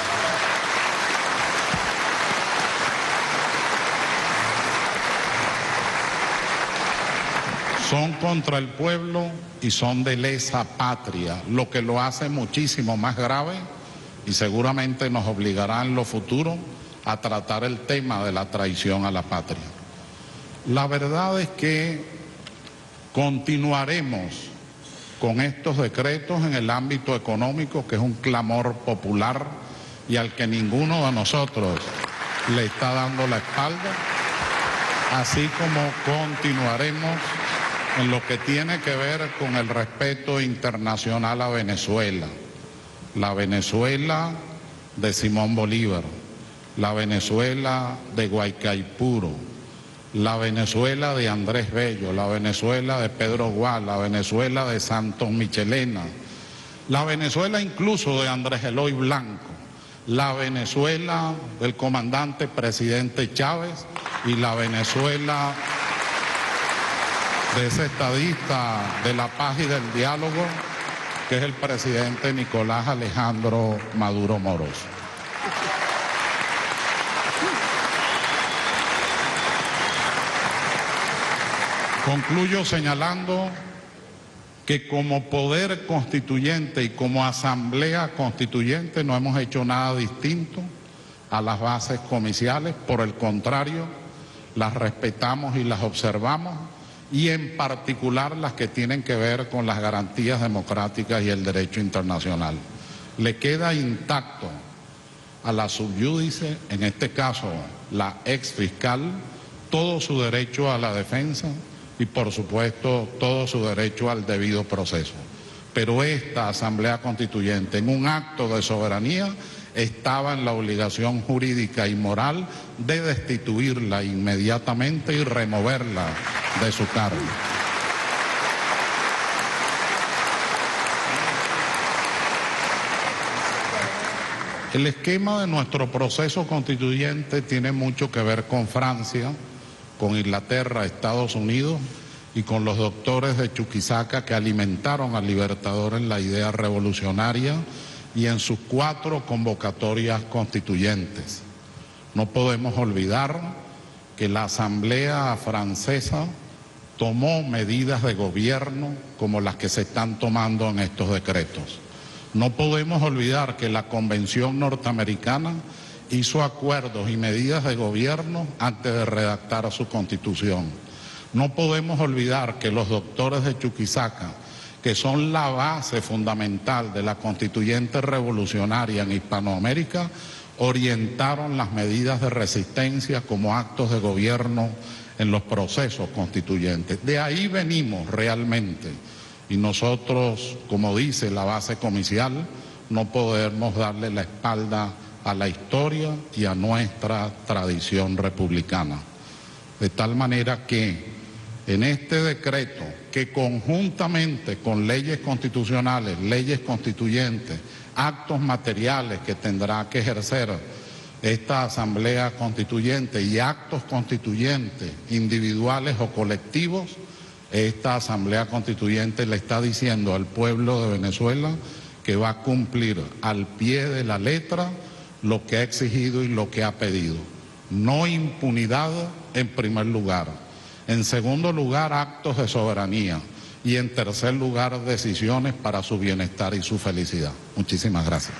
son contra el pueblo y son de lesa patria, lo que lo hace muchísimo más grave y seguramente nos obligará en lo futuro a tratar el tema de la traición a la patria. La verdad es que continuaremos con estos decretos en el ámbito económico, que es un clamor popular y al que ninguno de nosotros le está dando la espalda, así como continuaremos en lo que tiene que ver con el respeto internacional a Venezuela, la Venezuela de Simón Bolívar, la Venezuela de Guaycaipuro, la Venezuela de Andrés Bello, la Venezuela de Pedro Gual, la Venezuela de Santos Michelena, la Venezuela incluso de Andrés Eloy Blanco, la Venezuela del comandante presidente Chávez y la Venezuela de ese estadista de la paz y del diálogo, que es el presidente Nicolás Alejandro Maduro Moros. Concluyo señalando que como poder constituyente y como asamblea constituyente no hemos hecho nada distinto a las bases comiciales, por el contrario, las respetamos y las observamos, y en particular las que tienen que ver con las garantías democráticas y el derecho internacional. Le queda intacto a la subyúdice, en este caso la ex fiscal, todo su derecho a la defensa y por supuesto todo su derecho al debido proceso. Pero esta Asamblea Constituyente, en un acto de soberanía, estaba en la obligación jurídica y moral de destituirla inmediatamente y removerla de su cargo. El esquema de nuestro proceso constituyente tiene mucho que ver con Francia, con Inglaterra, Estados Unidos y con los doctores de Chuquisaca que alimentaron al Libertador en la idea revolucionaria y en sus cuatro convocatorias constituyentes. No podemos olvidar que la Asamblea Francesa tomó medidas de gobierno como las que se están tomando en estos decretos. No podemos olvidar que la Convención Norteamericana hizo acuerdos y medidas de gobierno antes de redactar su Constitución. No podemos olvidar que los doctores de Chuquisaca, que son la base fundamental de la constituyente revolucionaria en Hispanoamérica, orientaron las medidas de resistencia como actos de gobierno en los procesos constituyentes. De ahí venimos realmente. Y nosotros, como dice la base comicial, no podemos darle la espalda a la historia y a nuestra tradición republicana. De tal manera que en este decreto, que conjuntamente con leyes constitucionales, leyes constituyentes, actos materiales que tendrá que ejercer esta Asamblea Constituyente y actos constituyentes individuales o colectivos, esta Asamblea Constituyente le está diciendo al pueblo de Venezuela que va a cumplir al pie de la letra lo que ha exigido y lo que ha pedido. No impunidad en primer lugar. En segundo lugar, actos de soberanía. Y en tercer lugar, decisiones para su bienestar y su felicidad. Muchísimas gracias.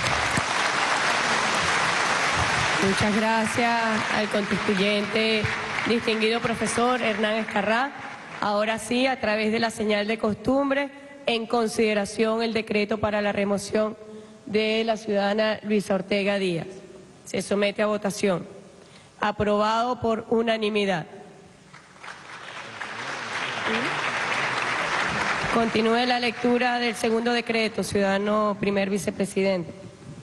Muchas gracias al constituyente, distinguido profesor Hernán Escarrá. Ahora sí, a través de la señal de costumbre, en consideración el decreto para la remoción de la ciudadana Luisa Ortega Díaz. Se somete a votación. Aprobado por unanimidad. Continúe la lectura del segundo decreto, ciudadano primer vicepresidente.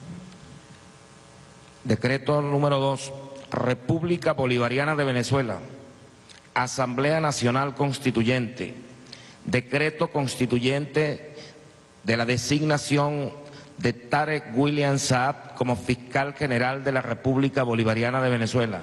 Decreto número dos, República Bolivariana de Venezuela, Asamblea Nacional Constituyente, decreto constituyente de la designación de Tarek William Saab como fiscal general de la República Bolivariana de Venezuela.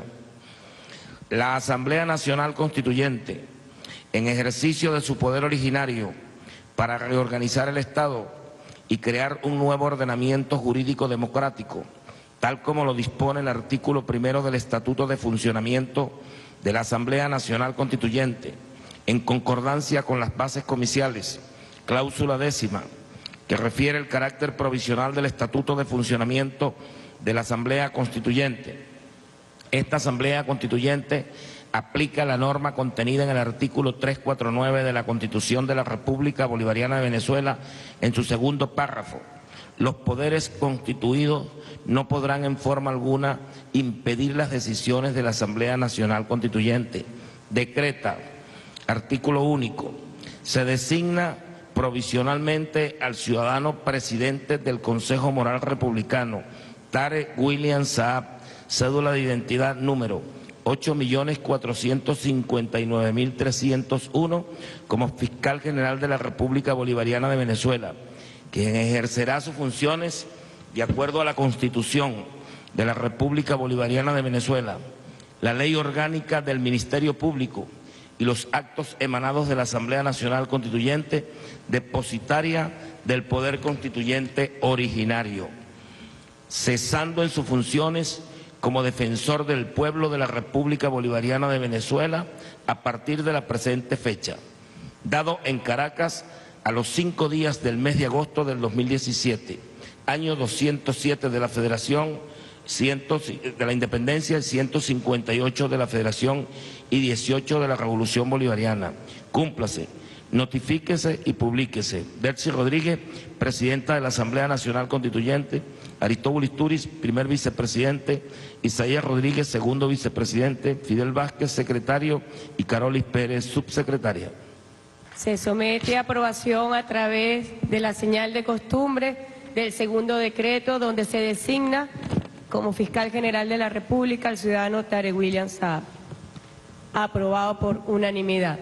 La Asamblea Nacional Constituyente, en ejercicio de su poder originario para reorganizar el Estado y crear un nuevo ordenamiento jurídico democrático, tal como lo dispone el artículo primero del Estatuto de Funcionamiento de la Asamblea Nacional Constituyente, en concordancia con las bases comiciales, cláusula décima, que refiere el carácter provisional del Estatuto de Funcionamiento de la Asamblea Constituyente. Esta Asamblea Constituyente aplica la norma contenida en el artículo trescientos cuarenta y nueve de la Constitución de la República Bolivariana de Venezuela en su segundo párrafo. Los poderes constituidos no podrán en forma alguna impedir las decisiones de la Asamblea Nacional Constituyente. Decreta, artículo único, se designa provisionalmente al ciudadano presidente del Consejo Moral Republicano, Tarek William Saab, cédula de identidad número ocho millones cuatrocientos cincuenta y nueve mil trescientos uno, como fiscal general de la República Bolivariana de Venezuela, quien ejercerá sus funciones de acuerdo a la Constitución de la República Bolivariana de Venezuela, la Ley Orgánica del Ministerio Público y los actos emanados de la Asamblea Nacional Constituyente, depositaria del Poder Constituyente originario, cesando en sus funciones como defensor del pueblo de la República Bolivariana de Venezuela a partir de la presente fecha, dado en Caracas a los cinco días del mes de agosto del dos mil diecisiete, año doscientos siete de la Federación, de la Independencia, el ciento cincuenta y ocho de la Federación y dieciocho de la Revolución Bolivariana. Cúmplase, notifíquese y publíquese. Delcy Rodríguez, presidenta de la Asamblea Nacional Constituyente; Aristóbulo Istúriz, primer vicepresidente; Isaías Rodríguez, segundo vicepresidente; Fidel Vázquez, secretario; y Carolis Pérez, subsecretaria. Se somete a aprobación a través de la señal de costumbre del segundo decreto, donde se designa como fiscal general de la República al ciudadano Tarek William Saab. Aprobado por unanimidad.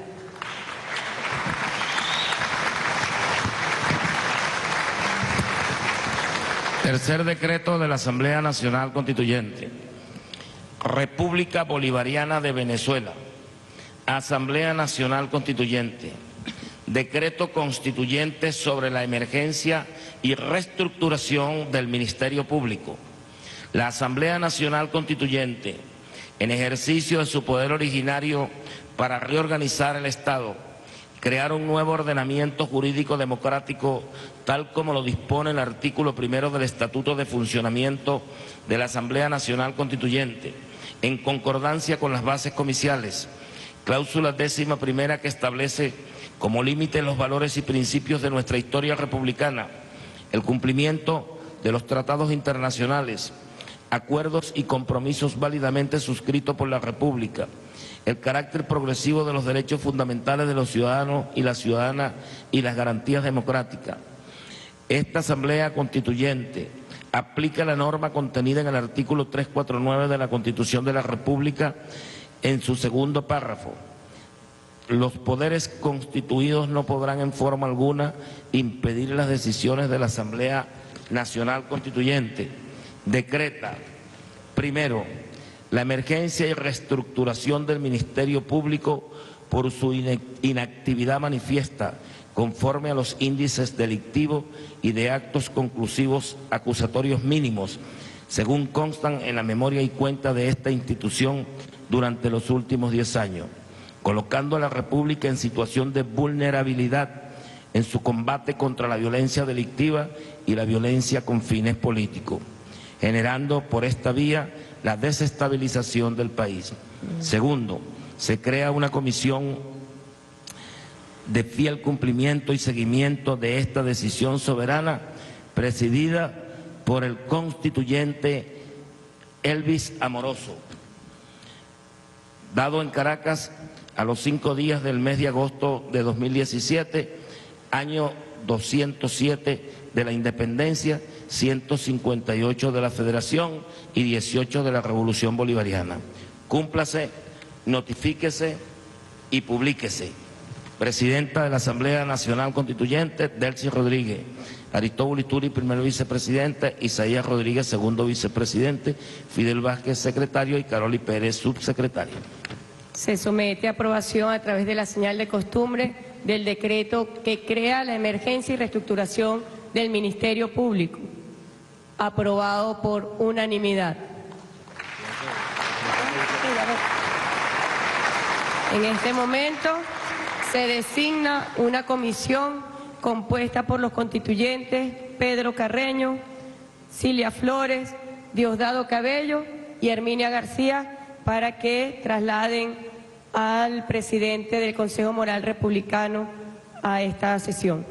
Tercer decreto de la Asamblea Nacional Constituyente. República Bolivariana de Venezuela, Asamblea Nacional Constituyente, decreto constituyente sobre la emergencia y reestructuración del Ministerio Público. La Asamblea Nacional Constituyente, en ejercicio de su poder originario para reorganizar el Estado, crear un nuevo ordenamiento jurídico democrático tal como lo dispone el artículo primero del Estatuto de Funcionamiento de la Asamblea Nacional Constituyente, en concordancia con las bases comiciales, cláusula décima primera que establece como límite los valores y principios de nuestra historia republicana, el cumplimiento de los tratados internacionales, acuerdos y compromisos válidamente suscritos por la República, el carácter progresivo de los derechos fundamentales de los ciudadanos y las ciudadanas y las garantías democráticas. Esta Asamblea Constituyente aplica la norma contenida en el artículo trescientos cuarenta y nueve de la Constitución de la República en su segundo párrafo. Los poderes constituidos no podrán en forma alguna impedir las decisiones de la Asamblea Nacional Constituyente. Decreta, primero, la emergencia y reestructuración del Ministerio Público por su inactividad manifiesta, conforme a los índices delictivos y de actos conclusivos acusatorios mínimos, según constan en la memoria y cuenta de esta institución durante los últimos diez años, colocando a la República en situación de vulnerabilidad en su combate contra la violencia delictiva y la violencia con fines políticos, generando por esta vía la desestabilización del país. Segundo, se crea una comisión de fiel cumplimiento y seguimiento de esta decisión soberana, presidida por el constituyente Elvis Amoroso, dado en Caracas a los cinco días del mes de agosto de dos mil diecisiete, año doscientos siete de la independencia, ciento cincuenta y ocho de la Federación y dieciocho de la Revolución Bolivariana. Cúmplase, notifíquese y publíquese. Presidenta de la Asamblea Nacional Constituyente, Delcy Rodríguez. Aristóbulo Istúriz, primer vicepresidente, Isaías Rodríguez, segundo vicepresidente, Fidel Vázquez, secretario, y Caroli Pérez, subsecretario. Se somete a aprobación a través de la señal de costumbre del decreto que crea la emergencia y reestructuración del Ministerio Público, aprobado por unanimidad. En este momento se designa una comisión compuesta por los constituyentes Pedro Carreño, Cilia Flores, Diosdado Cabello y Herminia García, para que trasladen al presidente del Consejo Moral Republicano a esta sesión.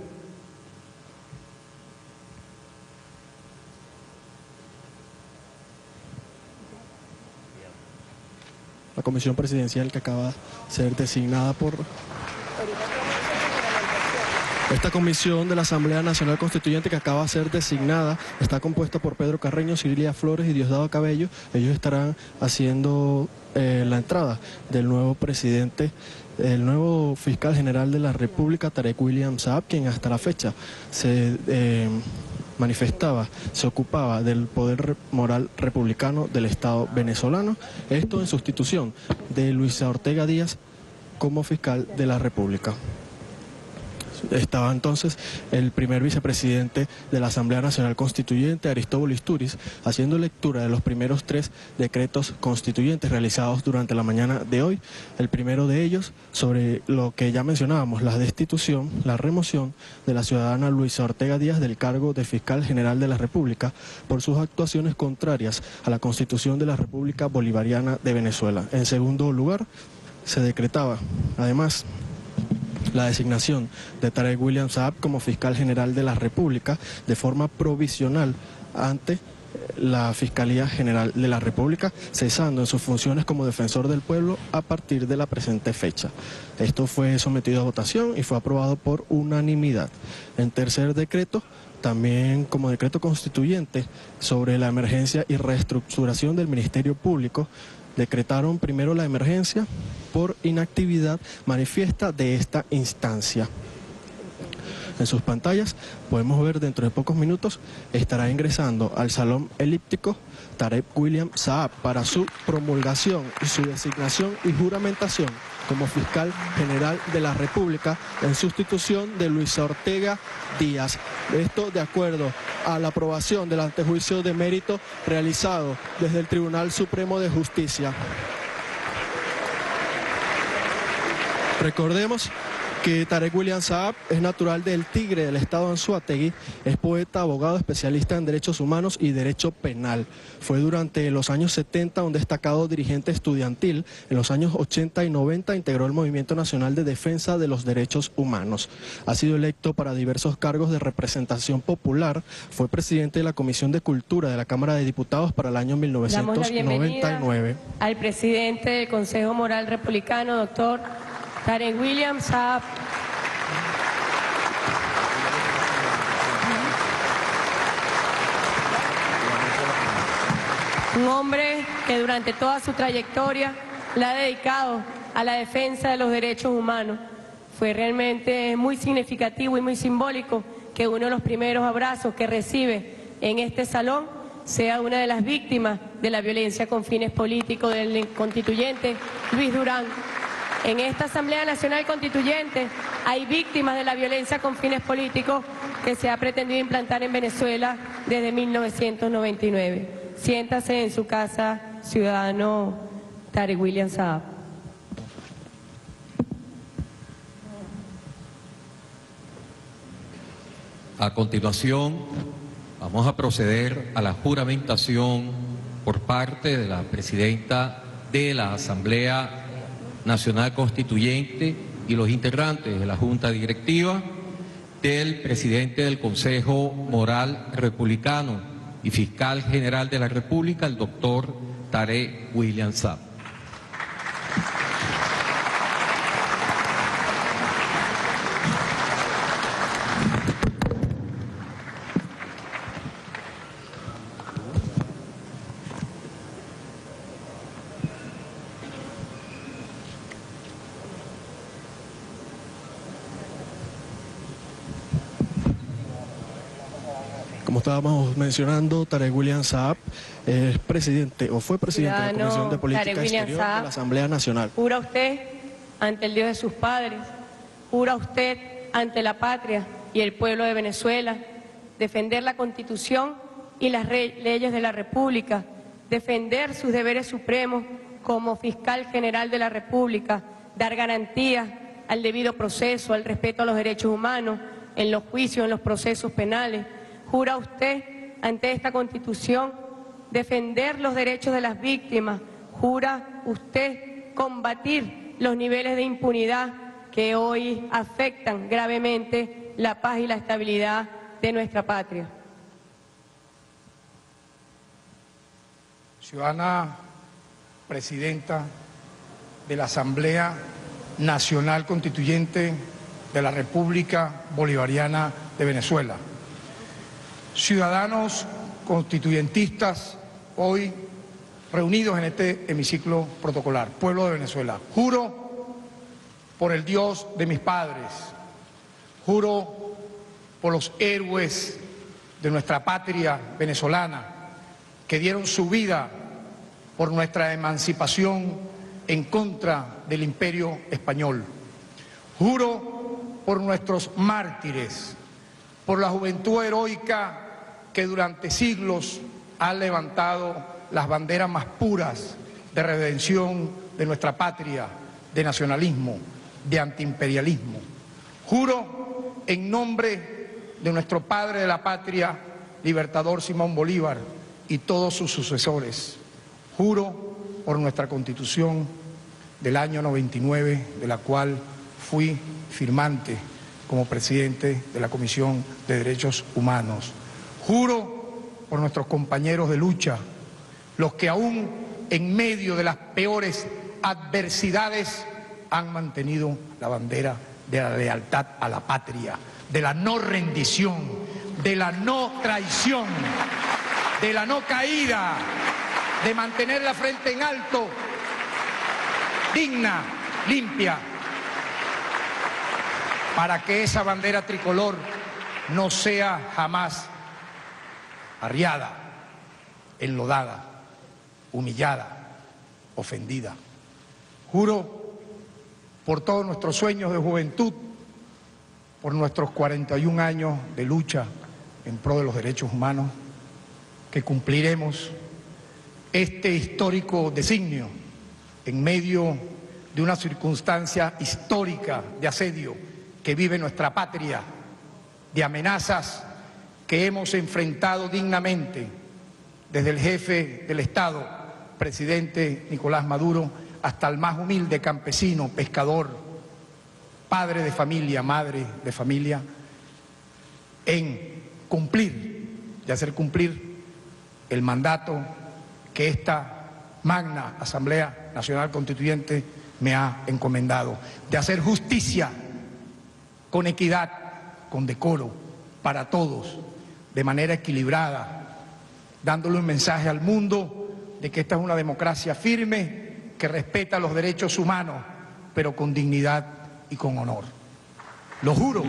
La comisión presidencial que acaba de ser designada por... Esta comisión de la Asamblea Nacional Constituyente que acaba de ser designada está compuesta por Pedro Carreño, Cilia Flores y Diosdado Cabello. Ellos estarán haciendo eh, la entrada del nuevo presidente, el nuevo fiscal general de la República, Tarek William Saab, quien hasta la fecha se eh, manifestaba, se ocupaba del poder moral republicano del Estado venezolano. Esto en sustitución de Luisa Ortega Díaz como fiscal de la República. Estaba entonces el primer vicepresidente de la Asamblea Nacional Constituyente, Aristóbulo Istúriz, haciendo lectura de los primeros tres decretos constituyentes realizados durante la mañana de hoy. El primero de ellos sobre lo que ya mencionábamos, la destitución, la remoción de la ciudadana Luisa Ortega Díaz del cargo de fiscal general de la República por sus actuaciones contrarias a la Constitución de la República Bolivariana de Venezuela. En segundo lugar, se decretaba, además, la designación de Tarek William Saab como fiscal general de la República de forma provisional ante la Fiscalía General de la República, cesando en sus funciones como defensor del pueblo a partir de la presente fecha. Esto fue sometido a votación y fue aprobado por unanimidad. En tercer decreto, también como decreto constituyente sobre la emergencia y reestructuración del Ministerio Público, decretaron primero la emergencia por inactividad manifiesta de esta instancia. En sus pantallas podemos ver dentro de pocos minutos estará ingresando al Salón Elíptico Tarek William Saab para su promulgación y su designación y juramentación como fiscal general de la República en sustitución de Luisa Ortega Díaz. Esto de acuerdo a la aprobación del antejuicio de mérito realizado desde el Tribunal Supremo de Justicia. Recordemos que Tarek William Saab es natural del Tigre, del estado de Anzoátegui, es poeta, abogado, especialista en derechos humanos y derecho penal. Fue durante los años setenta un destacado dirigente estudiantil. En los años ochenta y noventa integró el Movimiento Nacional de Defensa de los Derechos Humanos. Ha sido electo para diversos cargos de representación popular. Fue presidente de la Comisión de Cultura de la Cámara de Diputados para el año mil novecientos noventa y nueve. Al presidente del Consejo Moral Republicano, doctor Tarek William Saab. Un hombre que durante toda su trayectoria la ha dedicado a la defensa de los derechos humanos. Fue realmente muy significativo y muy simbólico que uno de los primeros abrazos que recibe en este salón sea una de las víctimas de la violencia con fines políticos del constituyente Luis Durán. En esta Asamblea Nacional Constituyente hay víctimas de la violencia con fines políticos que se ha pretendido implantar en Venezuela desde mil novecientos noventa y nueve. Siéntase en su casa, ciudadano Tarek William Saab. A continuación, vamos a proceder a la juramentación por parte de la presidenta de la Asamblea Nacional Constituyente y los integrantes de la Junta Directiva, del presidente del Consejo Moral Republicano y Fiscal General de la República, el doctor Tarek William Saab. Como estábamos mencionando, Tarek William Saab es presidente o fue presidente Ciudadano de la Comisión de Política Tarek William Exterior Saab, de la Asamblea Nacional. ¿Jura usted ante el Dios de sus padres, jura usted ante la patria y el pueblo de Venezuela defender la Constitución y las leyes de la República, defender sus deberes supremos como fiscal general de la República, dar garantías al debido proceso, al respeto a los derechos humanos en los juicios, en los procesos penales? ¿Jura usted ante esta Constitución defender los derechos de las víctimas? ¿Jura usted combatir los niveles de impunidad que hoy afectan gravemente la paz y la estabilidad de nuestra patria? Ciudadana Presidenta de la Asamblea Nacional Constituyente de la República Bolivariana de Venezuela. Ciudadanos constituyentistas hoy reunidos en este hemiciclo protocolar, pueblo de Venezuela, juro por el Dios de mis padres, juro por los héroes de nuestra patria venezolana que dieron su vida por nuestra emancipación en contra del imperio español. Juro por nuestros mártires, por la juventud heroica que durante siglos ha levantado las banderas más puras de redención de nuestra patria, de nacionalismo, de antiimperialismo. Juro en nombre de nuestro padre de la patria, libertador Simón Bolívar, y todos sus sucesores. Juro por nuestra Constitución del año noventa y nueve, de la cual fui firmante como presidente de la Comisión de Derechos Humanos. Juro por nuestros compañeros de lucha, los que aún en medio de las peores adversidades han mantenido la bandera de la lealtad a la patria, de la no rendición, de la no traición, de la no caída, de mantener la frente en alto, digna, limpia, para que esa bandera tricolor no sea jamás arriada, enlodada, humillada, ofendida. Juro por todos nuestros sueños de juventud, por nuestros cuarenta y un años de lucha en pro de los derechos humanos, que cumpliremos este histórico designio en medio de una circunstancia histórica de asedio que vive nuestra patria, de amenazas que hemos enfrentado dignamente desde el jefe del Estado, presidente Nicolás Maduro, hasta el más humilde campesino, pescador, padre de familia, madre de familia, en cumplir y hacer cumplir el mandato que esta magna Asamblea Nacional Constituyente me ha encomendado, de hacer justicia con equidad, con decoro, para todos, de manera equilibrada, dándole un mensaje al mundo de que esta es una democracia firme, que respeta los derechos humanos, pero con dignidad y con honor. Lo juro.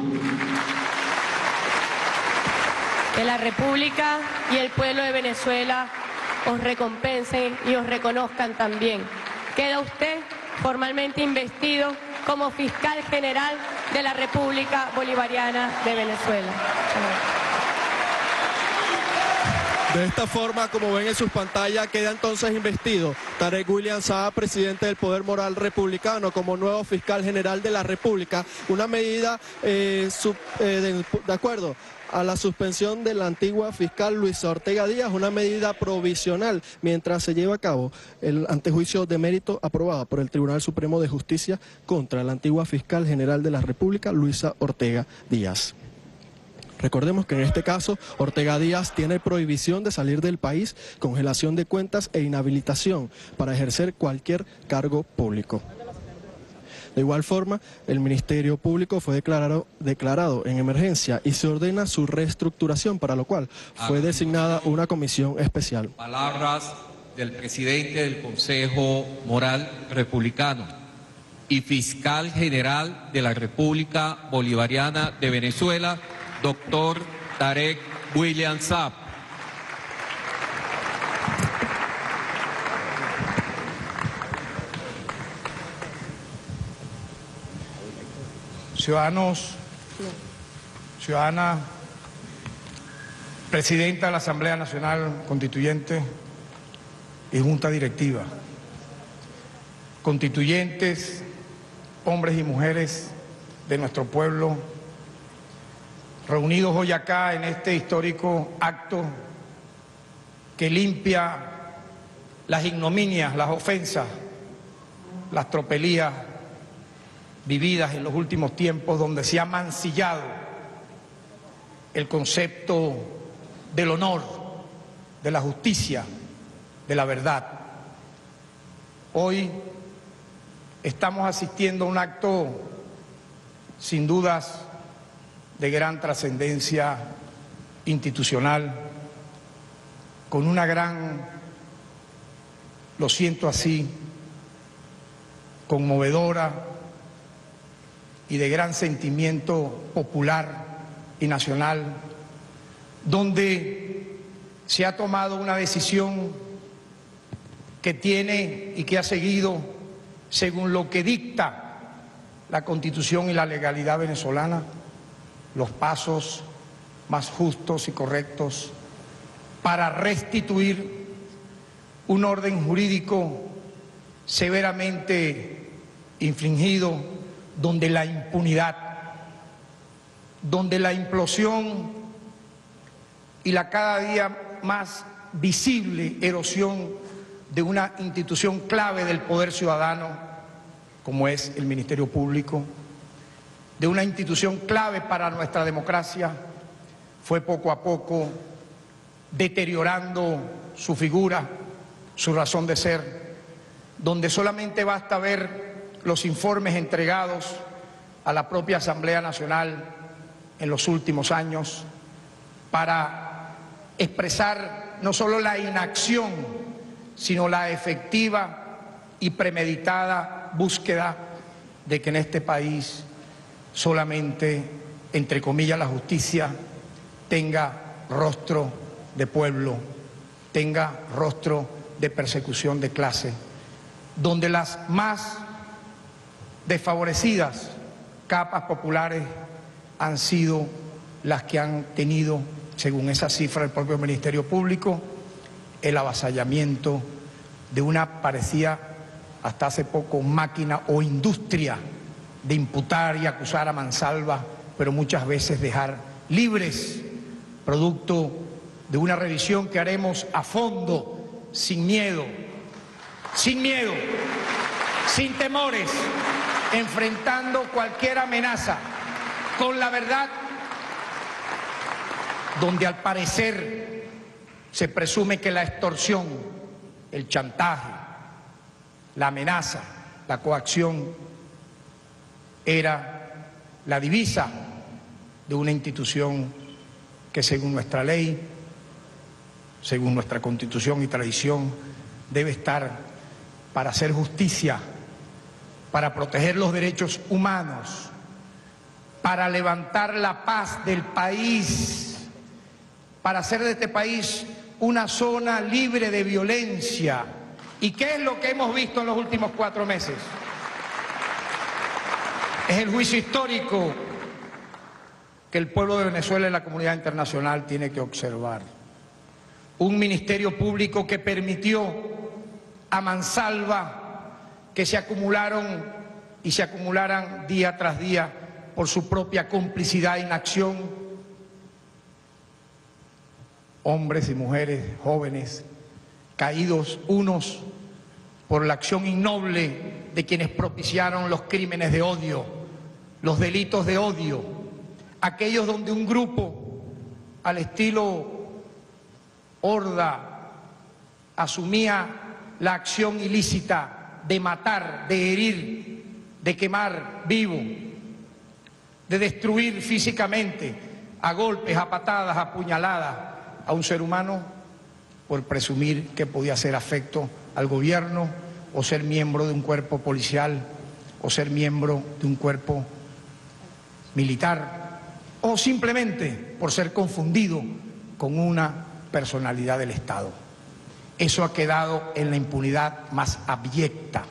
Que la República y el pueblo de Venezuela os recompensen y os reconozcan también. Queda usted formalmente investido como fiscal general de la República Bolivariana de Venezuela. De esta forma, como ven en sus pantallas, queda entonces investido Tarek William Saab, presidente del Poder Moral Republicano, como nuevo fiscal general de la República, una medida eh, sub, eh, de, de acuerdo a la suspensión de la antigua fiscal Luisa Ortega Díaz, una medida provisional mientras se lleva a cabo el antejuicio de mérito aprobado por el Tribunal Supremo de Justicia contra la antigua fiscal general de la República, Luisa Ortega Díaz. Recordemos que en este caso Ortega Díaz tiene prohibición de salir del país, congelación de cuentas e inhabilitación para ejercer cualquier cargo público. De igual forma, el Ministerio Público fue declarado, declarado en emergencia y se ordena su reestructuración, para lo cual fue designada una comisión especial. Palabras del presidente del Consejo Moral Republicano y fiscal general de la República Bolivariana de Venezuela, doctor Tarek William Saab. Ciudadanos, ciudadana, presidenta de la Asamblea Nacional Constituyente y Junta Directiva, constituyentes, hombres y mujeres de nuestro pueblo, reunidos hoy acá en este histórico acto que limpia las ignominias, las ofensas, las tropelías vividas en los últimos tiempos, donde se ha mancillado el concepto del honor, de la justicia, de la verdad. Hoy estamos asistiendo a un acto sin dudas de gran trascendencia institucional, con una gran, lo siento así, conmovedora y de gran sentimiento popular y nacional, donde se ha tomado una decisión que tiene y que ha seguido según lo que dicta la Constitución y la legalidad venezolana, los pasos más justos y correctos para restituir un orden jurídico severamente infringido, donde la impunidad, donde la implosión y la cada día más visible erosión de una institución clave del poder ciudadano, como es el Ministerio Público, de una institución clave para nuestra democracia, fue poco a poco deteriorando su figura, su razón de ser, donde solamente basta ver los informes entregados a la propia Asamblea Nacional en los últimos años para expresar no solo la inacción, sino la efectiva y premeditada búsqueda de que en este país solamente, entre comillas, la justicia tenga rostro de pueblo, tenga rostro de persecución de clase, donde las más desfavorecidas capas populares han sido las que han tenido, según esa cifra del propio Ministerio Público, el avasallamiento de una parecía hasta hace poco máquina o industria de imputar y acusar a mansalva, pero muchas veces dejar libres, producto de una revisión que haremos a fondo, sin miedo, sin miedo, sin temores, enfrentando cualquier amenaza con la verdad, donde al parecer se presume que la extorsión, el chantaje, la amenaza, la coacción era la divisa de una institución que según nuestra ley, según nuestra Constitución y tradición, debe estar para hacer justicia, para proteger los derechos humanos, para levantar la paz del país, para hacer de este país una zona libre de violencia. ¿Y qué es lo que hemos visto en los últimos cuatro meses? Es el juicio histórico que el pueblo de Venezuela y la comunidad internacional tiene que observar. Un ministerio público que permitió a mansalva que se acumularon y se acumularan día tras día por su propia complicidad e inacción hombres y mujeres jóvenes caídos, unos por la acción innoble de quienes propiciaron los crímenes de odio, los delitos de odio, aquellos donde un grupo al estilo Horda asumía la acción ilícita de matar, de herir, de quemar vivo, de destruir físicamente a golpes, a patadas, a puñaladas a un ser humano por presumir que podía ser afecto al gobierno o ser miembro de un cuerpo policial o ser miembro de un cuerpo militar o simplemente por ser confundido con una personalidad del Estado. Eso ha quedado en la impunidad más abyecta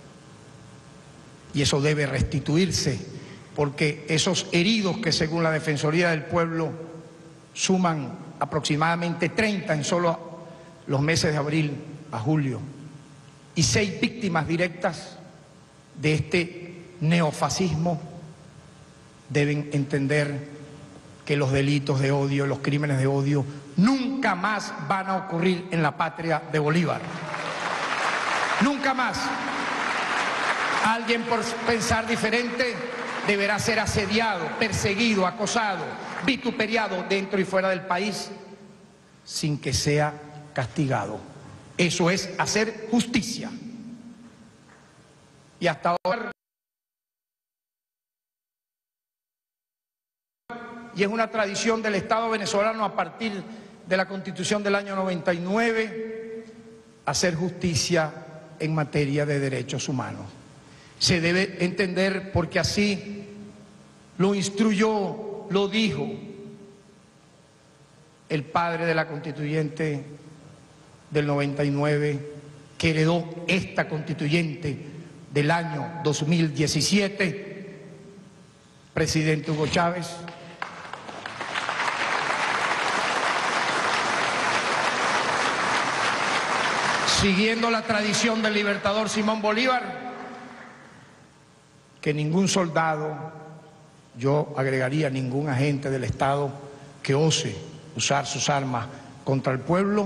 y eso debe restituirse porque esos heridos que según la Defensoría del Pueblo suman aproximadamente treinta en solo los meses de abril a julio y seis víctimas directas de este neofascismo deben entender que los delitos de odio, los crímenes de odio nunca más van a ocurrir en la patria de Bolívar. Nunca más. Alguien por pensar diferente deberá ser asediado, perseguido, acosado, vituperiado dentro y fuera del país sin que sea castigado. Eso es hacer justicia. Y hasta ahora, y es una tradición del Estado venezolano a partir de la Constitución del año noventa y nueve, hacer justicia en materia de derechos humanos. Se debe entender porque así lo instruyó, lo dijo el padre de la constituyente del noventa y nueve, que heredó esta constituyente del año dos mil diecisiete, presidente Hugo Chávez. Siguiendo la tradición del libertador Simón Bolívar, que ningún soldado, yo agregaría ningún agente del Estado que ose usar sus armas contra el pueblo,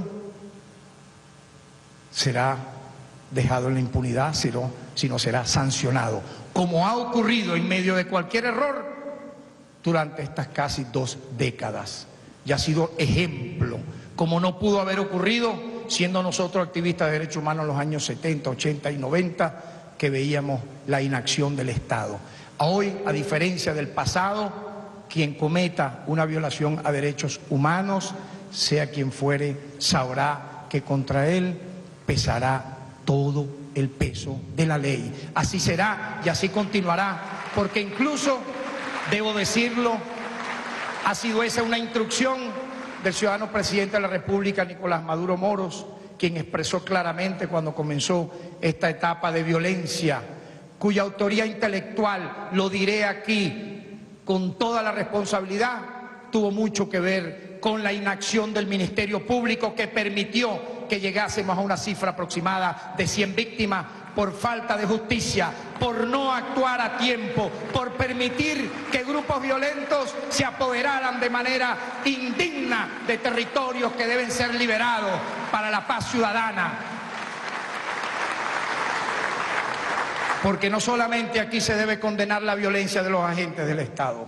será dejado en la impunidad, sino, sino será sancionado, como ha ocurrido en medio de cualquier error durante estas casi dos décadas. Y ha sido ejemplo, como no pudo haber ocurrido siendo nosotros activistas de derechos humanos en los años setenta, ochenta y noventa, que veíamos la inacción del Estado. Hoy, a diferencia del pasado, quien cometa una violación a derechos humanos, sea quien fuere, sabrá que contra él pesará todo el peso de la ley. Así será y así continuará, porque incluso, debo decirlo, ha sido esa una instrucción del ciudadano presidente de la República, Nicolás Maduro Moros, quien expresó claramente cuando comenzó esta etapa de violencia, cuya autoría intelectual, lo diré aquí con toda la responsabilidad, tuvo mucho que ver con la inacción del Ministerio Público que permitió que llegásemos a una cifra aproximada de cien víctimas por falta de justicia, por no actuar a tiempo, por permitir que grupos violentos se apoderaran de manera indigna de territorios que deben ser liberados para la paz ciudadana. Porque no solamente aquí se debe condenar la violencia de los agentes del Estado.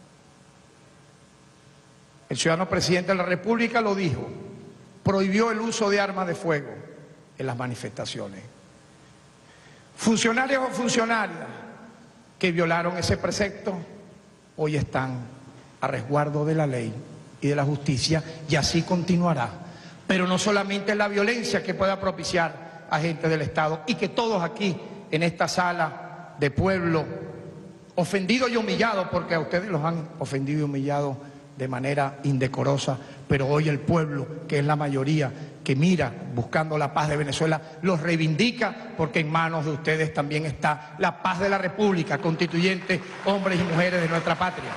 El ciudadano presidente de la República lo dijo, prohibió el uso de armas de fuego en las manifestaciones. Funcionarios o funcionarias que violaron ese precepto hoy están a resguardo de la ley y de la justicia, y así continuará. Pero no solamente la violencia que pueda propiciar agentes del Estado, y que todos aquí en esta sala de pueblo, ofendidos y humillados, porque a ustedes los han ofendido y humillado de manera indecorosa, pero hoy el pueblo, que es la mayoría, que mira buscando la paz de Venezuela, los reivindica, porque en manos de ustedes también está la paz de la República Constituyente, hombres y mujeres de nuestra patria.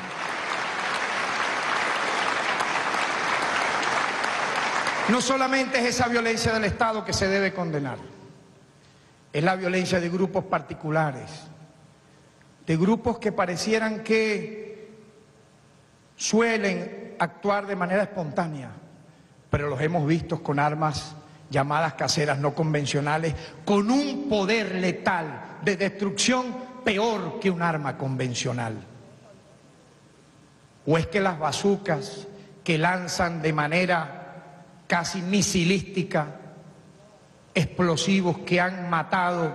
No solamente es esa violencia del Estado que se debe condenar, es la violencia de grupos particulares, de grupos que parecieran que suelen actuar de manera espontánea, pero los hemos visto con armas llamadas caseras no convencionales, con un poder letal de destrucción peor que un arma convencional. ¿O es que las bazucas que lanzan de manera casi misilística explosivos que han matado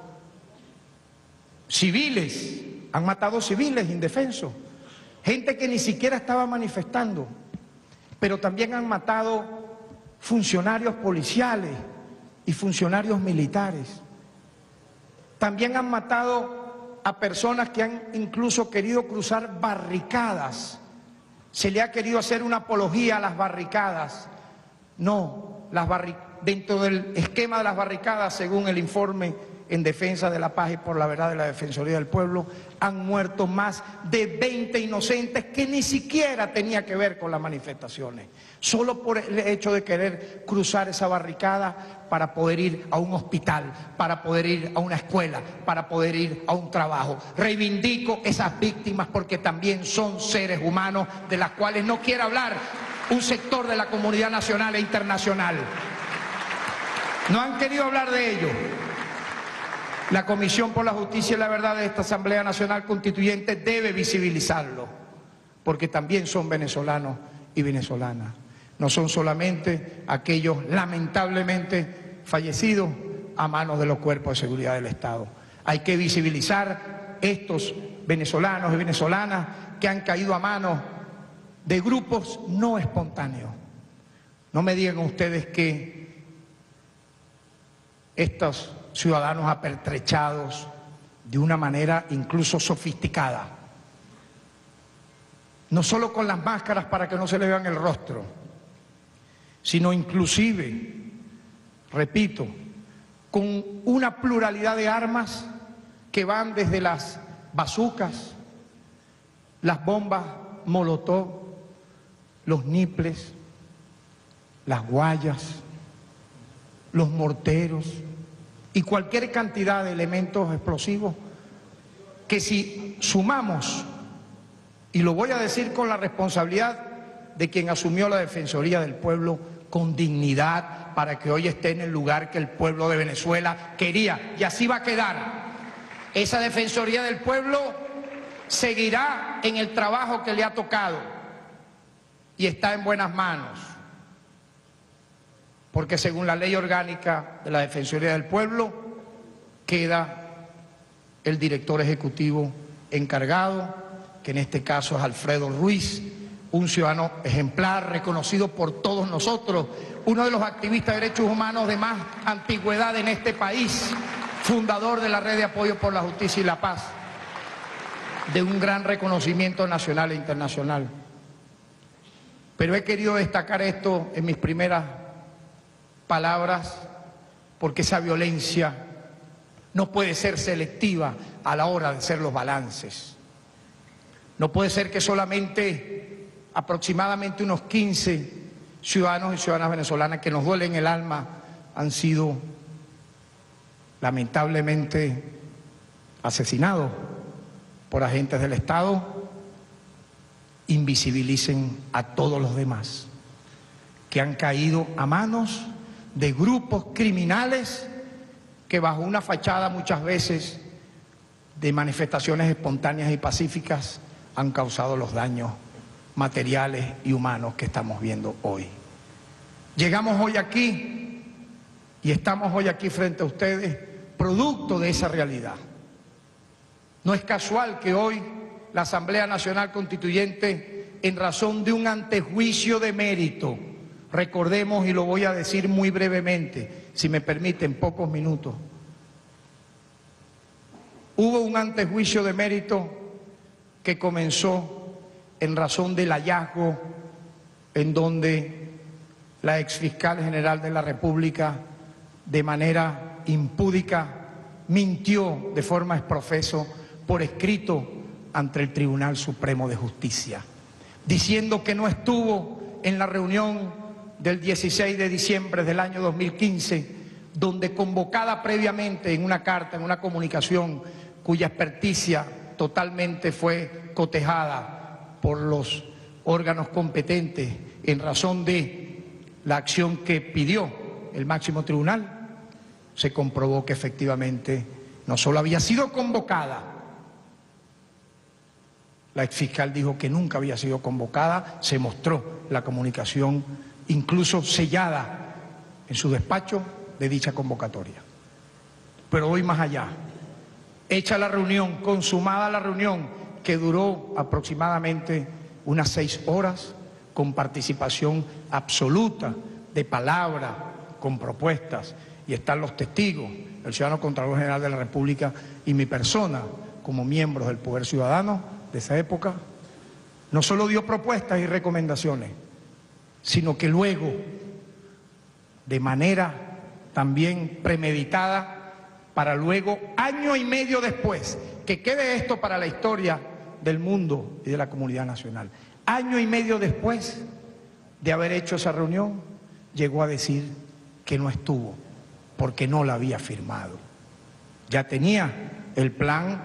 civiles, han matado civiles indefensos, gente que ni siquiera estaba manifestando, pero también han matado funcionarios policiales y funcionarios militares? También han matado a personas que han incluso querido cruzar barricadas. Se le ha querido hacer una apología a las barricadas. No, las barricadas, dentro del esquema de las barricadas, según el informe en defensa de la paz y por la verdad de la Defensoría del Pueblo, han muerto más de veinte inocentes que ni siquiera tenía que ver con las manifestaciones, solo por el hecho de querer cruzar esa barricada para poder ir a un hospital, para poder ir a una escuela, para poder ir a un trabajo. Reivindico esas víctimas porque también son seres humanos de las cuales no quiere hablar un sector de la comunidad nacional e internacional. No han querido hablar de ello. La Comisión por la Justicia y la Verdad de esta Asamblea Nacional Constituyente debe visibilizarlo, porque también son venezolanos y venezolanas. No son solamente aquellos lamentablemente fallecidos a manos de los cuerpos de seguridad del Estado. Hay que visibilizar estos venezolanos y venezolanas que han caído a manos de grupos no espontáneos. No me digan ustedes que estos ciudadanos apertrechados de una manera incluso sofisticada, no solo con las máscaras para que no se le vean el rostro, sino inclusive, repito, con una pluralidad de armas que van desde las bazucas, las bombas molotov, los niples, las guayas, los morteros y cualquier cantidad de elementos explosivos que, si sumamos, y lo voy a decir con la responsabilidad de quien asumió la Defensoría del Pueblo con dignidad para que hoy esté en el lugar que el pueblo de Venezuela quería, y así va a quedar. Esa Defensoría del Pueblo seguirá en el trabajo que le ha tocado y está en buenas manos, porque según la ley orgánica de la Defensoría del Pueblo queda el director ejecutivo encargado, que en este caso es Alfredo Ruiz, un ciudadano ejemplar, reconocido por todos nosotros, uno de los activistas de derechos humanos de más antigüedad en este país, fundador de la Red de Apoyo por la Justicia y la Paz, de un gran reconocimiento nacional e internacional. Pero he querido destacar esto en mis primeras palabras porque esa violencia no puede ser selectiva a la hora de hacer los balances. No puede ser que solamente aproximadamente unos quince ciudadanos y ciudadanas venezolanas que nos duelen el alma han sido lamentablemente asesinados por agentes del Estado, invisibilicen a todos los demás que han caído a manos de grupos criminales que bajo una fachada muchas veces de manifestaciones espontáneas y pacíficas han causado los daños materiales y humanos que estamos viendo hoy. Llegamos hoy aquí y estamos hoy aquí frente a ustedes producto de esa realidad. No es casual que hoy la Asamblea Nacional Constituyente, en razón de un antejuicio de mérito, recordemos, y lo voy a decir muy brevemente, si me permiten pocos minutos, hubo un antejuicio de mérito que comenzó en razón del hallazgo en donde la exfiscal general de la República, de manera impúdica, mintió de forma exprofeso por escrito ante el Tribunal Supremo de Justicia, diciendo que no estuvo en la reunión del dieciséis de diciembre del año dos mil quince, donde convocada previamente en una carta, en una comunicación cuya experticia totalmente fue cotejada por los órganos competentes en razón de la acción que pidió el máximo tribunal, se comprobó que efectivamente no solo había sido convocada, la exfiscal dijo que nunca había sido convocada, se mostró la comunicación incluso sellada en su despacho de dicha convocatoria. Pero voy más allá. Hecha la reunión, consumada la reunión, que duró aproximadamente unas seis horas, con participación absoluta, de palabra, con propuestas, y están los testigos, el ciudadano Contralor General de la República y mi persona, como miembros del Poder Ciudadano de esa época, no solo dio propuestas y recomendaciones, sino que luego, de manera también premeditada, para luego, año y medio después, que quede esto para la historia del mundo y de la comunidad nacional, año y medio después de haber hecho esa reunión, llegó a decir que no estuvo, porque no la había firmado. Ya tenía el plan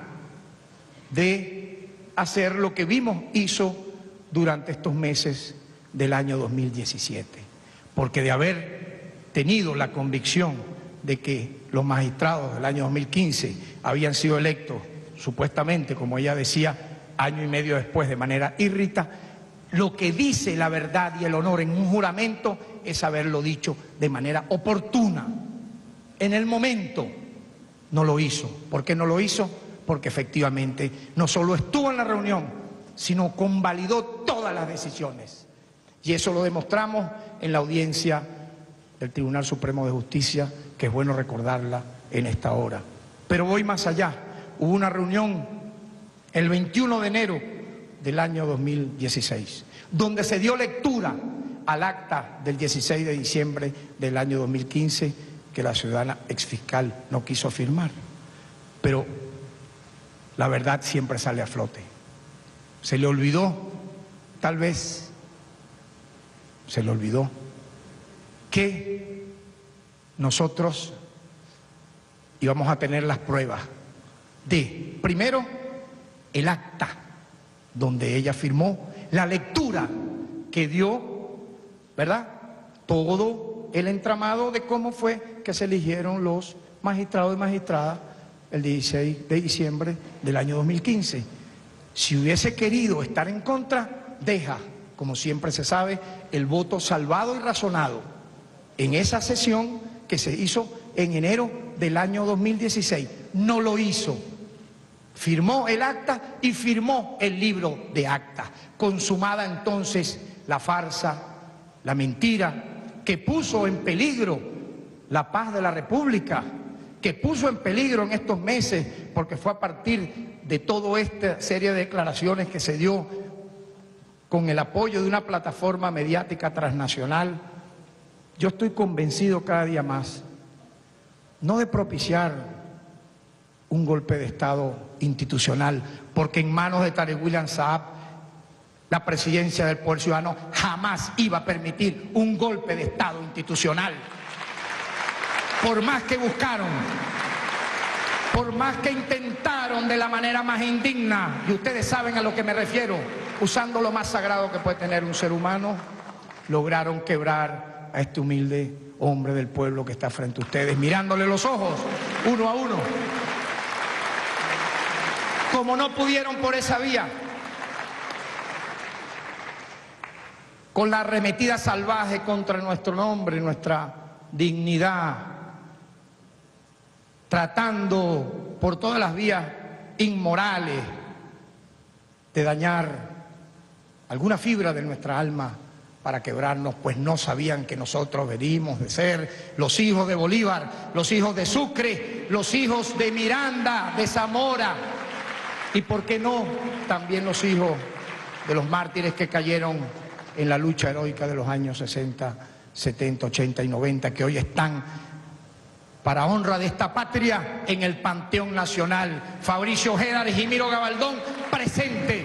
de hacer lo que vimos hizo durante estos meses del año dos mil diecisiete, porque de haber tenido la convicción de que los magistrados del año dos mil quince habían sido electos, supuestamente, como ella decía, año y medio después de manera írrita, lo que dice la verdad y el honor en un juramento es haberlo dicho de manera oportuna. En el momento no lo hizo. ¿Por qué no lo hizo? Porque efectivamente no solo estuvo en la reunión, sino convalidó todas las decisiones. Y eso lo demostramos en la audiencia del Tribunal Supremo de Justicia, que es bueno recordarla en esta hora. Pero voy más allá. Hubo una reunión el veintiuno de enero del año dos mil dieciséis, donde se dio lectura al acta del dieciséis de diciembre del año dos mil quince, que la ciudadana exfiscal no quiso firmar. Pero la verdad siempre sale a flote. Se le olvidó, tal vez, se le olvidó que nosotros íbamos a tener las pruebas de, primero, el acta donde ella firmó, la lectura que dio, ¿verdad?, todo el entramado de cómo fue que se eligieron los magistrados y magistradas el dieciséis de diciembre del año dos mil quince. Si hubiese querido estar en contra, deja, como siempre se sabe, el voto salvado y razonado en esa sesión que se hizo en enero del año dos mil dieciséis. No lo hizo. Firmó el acta y firmó el libro de acta. Consumada entonces la farsa, la mentira, que puso en peligro la paz de la República, que puso en peligro en estos meses, porque fue a partir de toda esta serie de declaraciones que se dio con el apoyo de una plataforma mediática transnacional. Yo estoy convencido cada día más, no de propiciar un golpe de Estado institucional, porque en manos de Tarek William Saab la presidencia del Poder Ciudadano jamás iba a permitir un golpe de Estado institucional. Por más que buscaron, por más que intentaron de la manera más indigna, y ustedes saben a lo que me refiero, usando lo más sagrado que puede tener un ser humano, lograron quebrar a este humilde hombre del pueblo que está frente a ustedes, mirándole los ojos, uno a uno. Como no pudieron por esa vía, con la arremetida salvaje contra nuestro nombre, nuestra dignidad, tratando por todas las vías inmorales de dañar alguna fibra de nuestra alma para quebrarnos, pues no sabían que nosotros venimos de ser los hijos de Bolívar, los hijos de Sucre, los hijos de Miranda, de Zamora, y por qué no, también los hijos de los mártires que cayeron en la lucha heroica de los años sesenta, setenta, ochenta y noventa, que hoy están para honra de esta patria en el Panteón Nacional. Fabricio Ojeda, Regimiro Gabaldón, presente.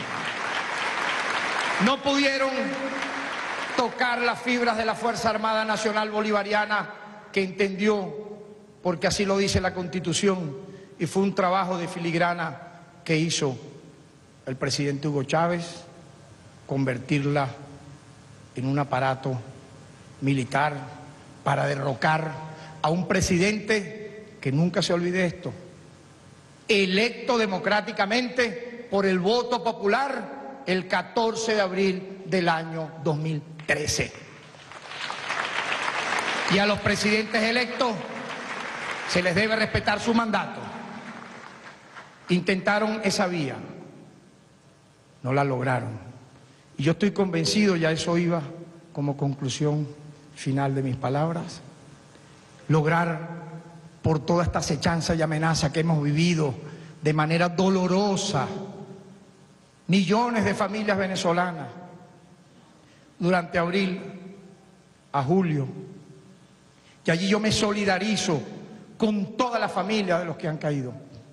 No pudieron tocar las fibras de la Fuerza Armada Nacional Bolivariana, que entendió, porque así lo dice la Constitución, y fue un trabajo de filigrana que hizo el presidente Hugo Chávez, convertirla en un aparato militar para derrocar a un presidente que nunca se olvide esto, electo democráticamente por el voto popular el catorce de abril del año dos mil trece. Y a los presidentes electos se les debe respetar su mandato. Intentaron esa vía, no la lograron. Y yo estoy convencido, ya eso iba como conclusión final de mis palabras, lograr por toda esta acechanza y amenaza que hemos vivido de manera dolorosa, millones de familias venezolanas, durante abril a julio. Y allí yo me solidarizo con toda la familia de los que han caído,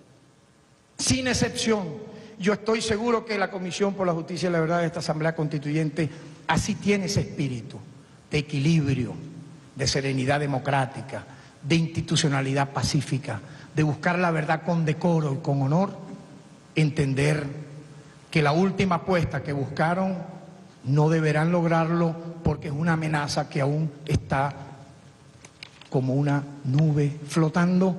sin excepción. Yo estoy seguro que la Comisión por la Justicia y la Verdad de esta Asamblea Constituyente así tiene ese espíritu de equilibrio, de serenidad democrática, de institucionalidad pacífica, de buscar la verdad con decoro y con honor, entender que la última apuesta que buscaron no deberán lograrlo porque es una amenaza que aún está como una nube flotando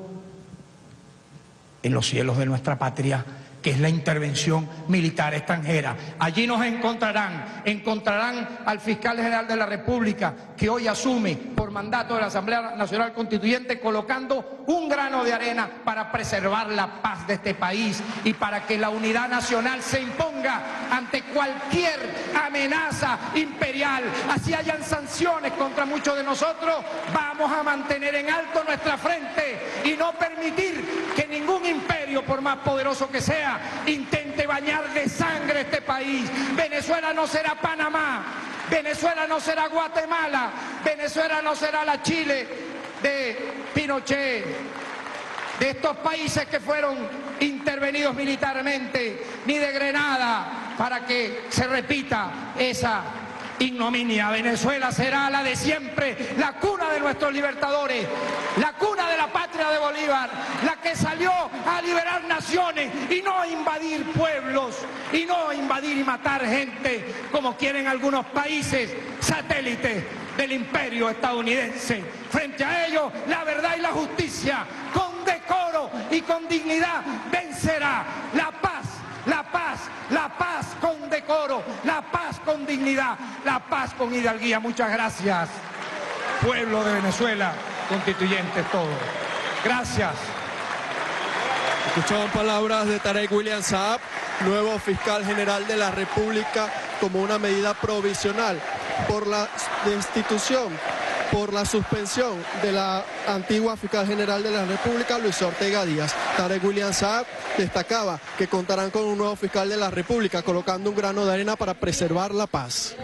en los cielos de nuestra patria, que es la intervención militar extranjera. Allí nos encontrarán, encontrarán al fiscal general de la República, que hoy asume por mandato de la Asamblea Nacional Constituyente, colocando un grano de arena para preservar la paz de este país y para que la unidad nacional se imponga ante cualquier amenaza imperial. Así hayan sanciones contra muchos de nosotros, vamos a mantener en alto nuestra frente y no permitir que ningún imperio, por más poderoso que sea, intente bañar de sangre este país. Venezuela no será Panamá, Venezuela no será Guatemala, Venezuela no será la Chile de Pinochet, de estos países que fueron intervenidos militarmente, ni de Grenada, para que se repita esa ignominia. Venezuela será la de siempre, la cuna de nuestros libertadores, la cuna de la patria de Bolívar, la que salió a liberar naciones y no a invadir pueblos, y no a invadir y matar gente como quieren algunos países satélites del imperio estadounidense. Frente a ello, la verdad y la justicia, con decoro y con dignidad, vencerá. La paz, la paz, la paz con decoro, la paz con dignidad, la paz con hidalguía. Muchas gracias, pueblo de Venezuela, constituyentes todos. Gracias. Escuchaban palabras de Tarek William Saab, nuevo fiscal general de la República, como una medida provisional por la destitución, por la suspensión de la antigua fiscal general de la República, Luis Ortega Díaz. Tarek William Saab destacaba que contarán con un nuevo fiscal de la República, colocando un grano de arena para preservar la paz.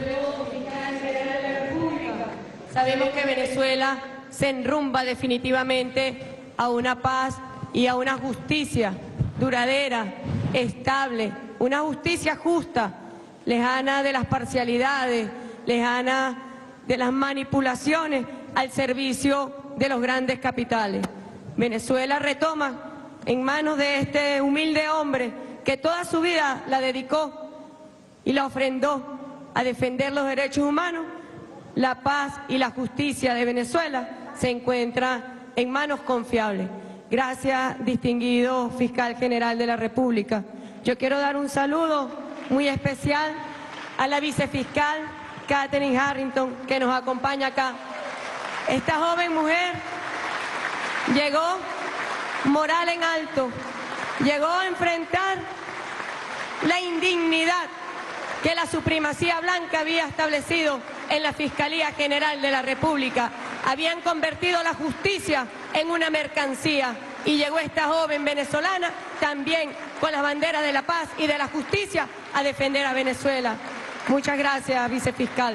Sabemos que Venezuela se enrumba definitivamente a una paz y a una justicia duradera, estable, una justicia justa lejana de las parcialidades, lejana de las manipulaciones al servicio de los grandes capitales. Venezuela retoma en manos de este humilde hombre que toda su vida la dedicó y la ofrendó a defender los derechos humanos, la paz y la justicia de Venezuela se encuentra en manos confiables. Gracias, distinguido fiscal general de la República. Yo quiero dar un saludo muy especial a la vicefiscal Katherine Harrington, que nos acompaña acá. Esta joven mujer llegó moral en alto, llegó a enfrentar la indignidad que la supremacía blanca había establecido en la Fiscalía General de la República. Habían convertido la justicia en una mercancía y llegó esta joven venezolana también con las banderas de la paz y de la justicia a defender a Venezuela. Muchas gracias, vicefiscal.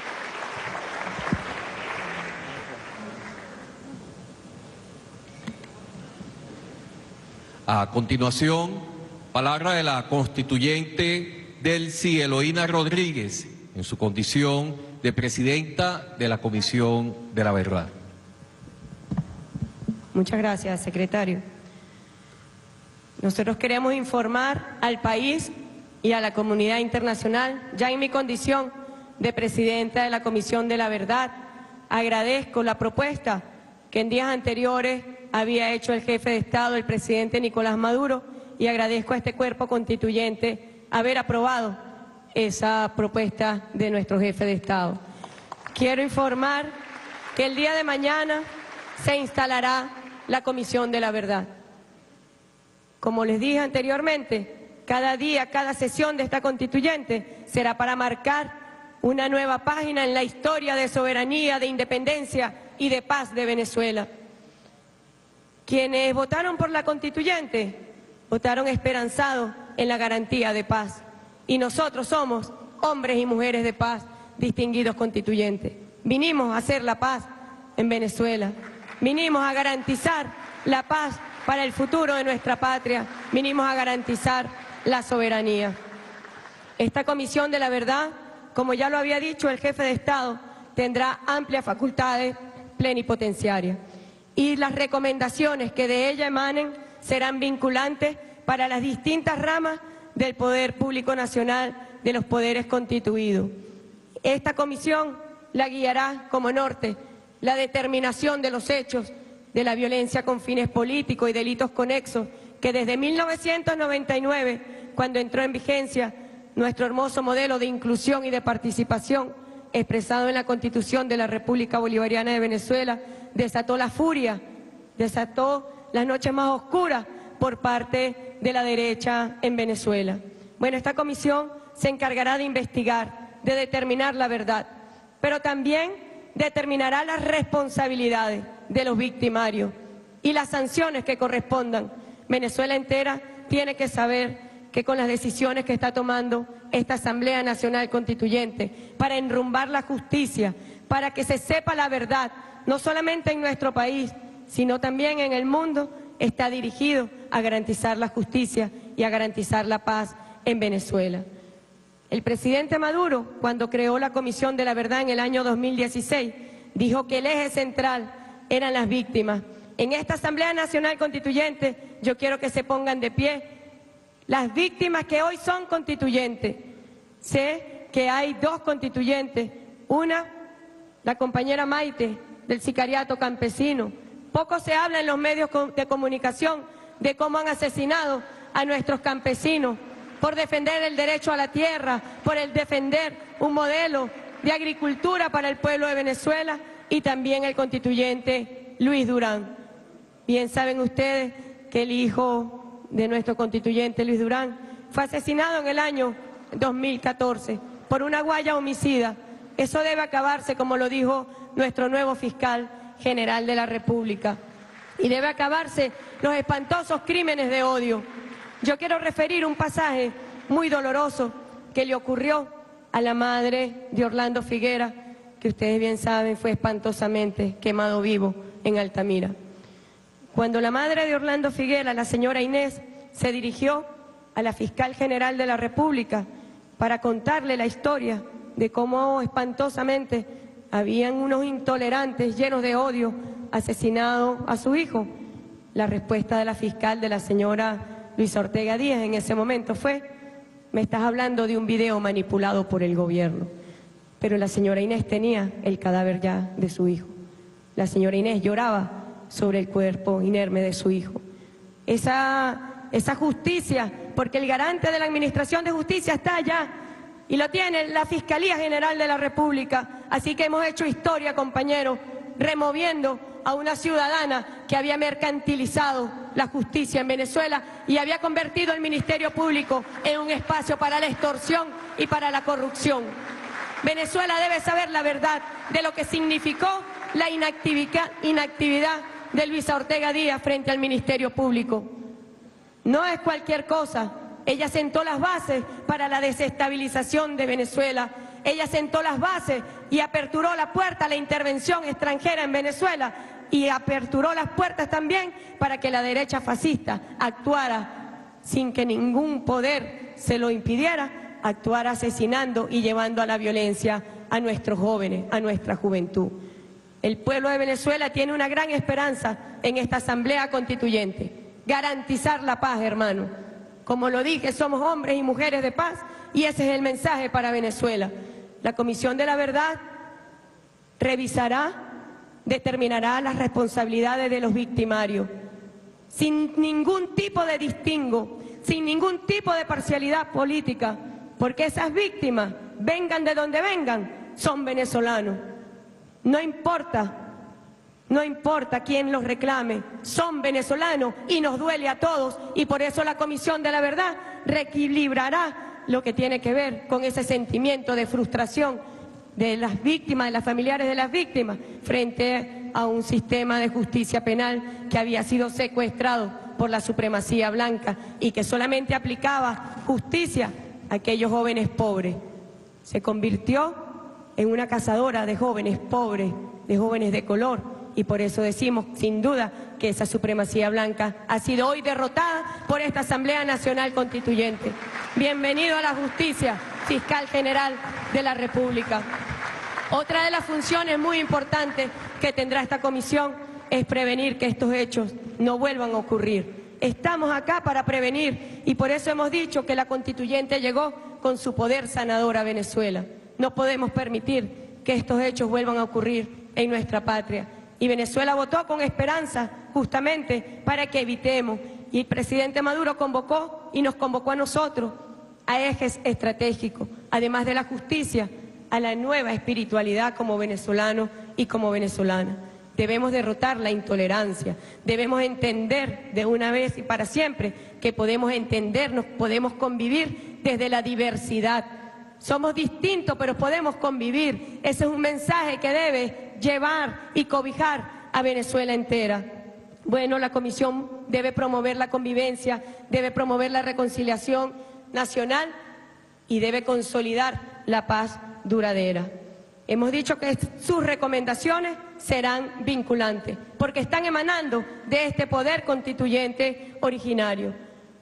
A continuación, palabra de la constituyente Delcy Eloína Rodríguez, en su condición de presidenta de la Comisión de la Verdad. Muchas gracias, secretario. Nosotros queremos informar al país y a la comunidad internacional, ya en mi condición de presidenta de la Comisión de la Verdad, agradezco la propuesta que en días anteriores había hecho el jefe de Estado, el presidente Nicolás Maduro, y agradezco a este cuerpo constituyente haber aprobado esa propuesta de nuestro jefe de Estado. Quiero informar que el día de mañana se instalará la Comisión de la Verdad. Como les dije anteriormente, cada día, cada sesión de esta constituyente será para marcar una nueva página en la historia de soberanía, de independencia y de paz de Venezuela. Quienes votaron por la constituyente, votaron esperanzados en la garantía de paz. Y nosotros somos hombres y mujeres de paz, distinguidos constituyentes. Vinimos a hacer la paz en Venezuela. Vinimos a garantizar la paz para el futuro de nuestra patria. Vinimos a garantizar la soberanía. Esta Comisión de la Verdad, como ya lo había dicho el jefe de Estado, tendrá amplias facultades plenipotenciarias. Y las recomendaciones que de ella emanen serán vinculantes para las distintas ramas del Poder Público Nacional, de los poderes constituidos. Esta comisión la guiará como norte la determinación de los hechos de la violencia con fines políticos y delitos conexos que desde mil novecientos noventa y nueve, cuando entró en vigencia nuestro hermoso modelo de inclusión y de participación expresado en la Constitución de la República Bolivariana de Venezuela, desató la furia, desató las noches más oscuras por parte de la derecha en Venezuela. Bueno, esta comisión se encargará de investigar, de determinar la verdad, pero también determinará las responsabilidades de los victimarios y las sanciones que correspondan. Venezuela entera tiene que saber que con las decisiones que está tomando esta Asamblea Nacional Constituyente para enrumbar la justicia, para que se sepa la verdad, no solamente en nuestro país, sino también en el mundo, está dirigido a garantizar la justicia y a garantizar la paz en Venezuela. El presidente Maduro, cuando creó la Comisión de la Verdad en el año dos mil dieciséis, dijo que el eje central eran las víctimas. En esta Asamblea Nacional Constituyente yo quiero que se pongan de pie las víctimas que hoy son constituyentes. Sé que hay dos constituyentes, una, la compañera Maite, del sicariato campesino. Poco se habla en los medios de comunicación de cómo han asesinado a nuestros campesinos por defender el derecho a la tierra, por el defender un modelo de agricultura para el pueblo de Venezuela, y también el constituyente Luis Durán. Bien saben ustedes que el hijo de nuestro constituyente Luis Durán fue asesinado en el año dos mil catorce por una guaya homicida. Eso debe acabarse, como lo dijo nuestro nuevo fiscal general de la República, y debe acabarse los espantosos crímenes de odio. Yo quiero referir un pasaje muy doloroso que le ocurrió a la madre de Orlando Figuera, que ustedes bien saben fue espantosamente quemado vivo en Altamira. Cuando la madre de Orlando Figuera, la señora Inés, se dirigió a la fiscal general de la República para contarle la historia de cómo espantosamente habían unos intolerantes llenos de odio asesinado a su hijo. La respuesta de la fiscal, de la señora Luisa Ortega Díaz, en ese momento fue: me estás hablando de un video manipulado por el gobierno. Pero la señora Inés tenía el cadáver ya de su hijo. La señora Inés lloraba sobre el cuerpo inerme de su hijo. Esa, esa justicia, porque el garante de la Administración de Justicia está allá y lo tiene la Fiscalía General de la República. Así que hemos hecho historia, compañeros, removiendo a una ciudadana que había mercantilizado la justicia en Venezuela y había convertido el Ministerio Público en un espacio para la extorsión y para la corrupción. Venezuela debe saber la verdad de lo que significó la inactividad, inactividad de Luisa Ortega Díaz frente al Ministerio Público. No es cualquier cosa. Ella sentó las bases para la desestabilización de Venezuela. Ella sentó las bases y aperturó la puerta a la intervención extranjera en Venezuela y aperturó las puertas también para que la derecha fascista actuara sin que ningún poder se lo impidiera, actuara asesinando y llevando a la violencia a nuestros jóvenes, a nuestra juventud. El pueblo de Venezuela tiene una gran esperanza en esta Asamblea Constituyente: garantizar la paz, hermano. Como lo dije, somos hombres y mujeres de paz y ese es el mensaje para Venezuela. La Comisión de la Verdad revisará, determinará las responsabilidades de los victimarios, sin ningún tipo de distingo, sin ningún tipo de parcialidad política, porque esas víctimas, vengan de donde vengan, son venezolanos. No importa, no importa quién los reclame, son venezolanos y nos duele a todos, y por eso la Comisión de la Verdad reequilibrará lo que tiene que ver con ese sentimiento de frustración de las víctimas, de las familiares de las víctimas, frente a un sistema de justicia penal que había sido secuestrado por la supremacía blanca y que solamente aplicaba justicia a aquellos jóvenes pobres. Se convirtió en una cazadora de jóvenes pobres, de jóvenes de color, y por eso decimos, sin duda, que esa supremacía blanca ha sido hoy derrotada por esta Asamblea Nacional Constituyente. Bienvenido a la justicia, Fiscal General de la República. Otra de las funciones muy importantes que tendrá esta comisión es prevenir que estos hechos no vuelvan a ocurrir. Estamos acá para prevenir y por eso hemos dicho que la Constituyente llegó con su poder sanador a Venezuela. No podemos permitir que estos hechos vuelvan a ocurrir en nuestra patria. Y Venezuela votó con esperanza justamente para que evitemos. Y el presidente Maduro convocó y nos convocó a nosotros a ejes estratégicos, además de la justicia, a la nueva espiritualidad como venezolanos y como venezolanas. Debemos derrotar la intolerancia, debemos entender de una vez y para siempre que podemos entendernos, podemos convivir desde la diversidad. Somos distintos, pero podemos convivir. Ese es un mensaje que debe llevar y cobijar a Venezuela entera. Bueno, la Comisión debe promover la convivencia, debe promover la reconciliación nacional y debe consolidar la paz duradera. Hemos dicho que sus recomendaciones serán vinculantes, porque están emanando de este poder constituyente originario.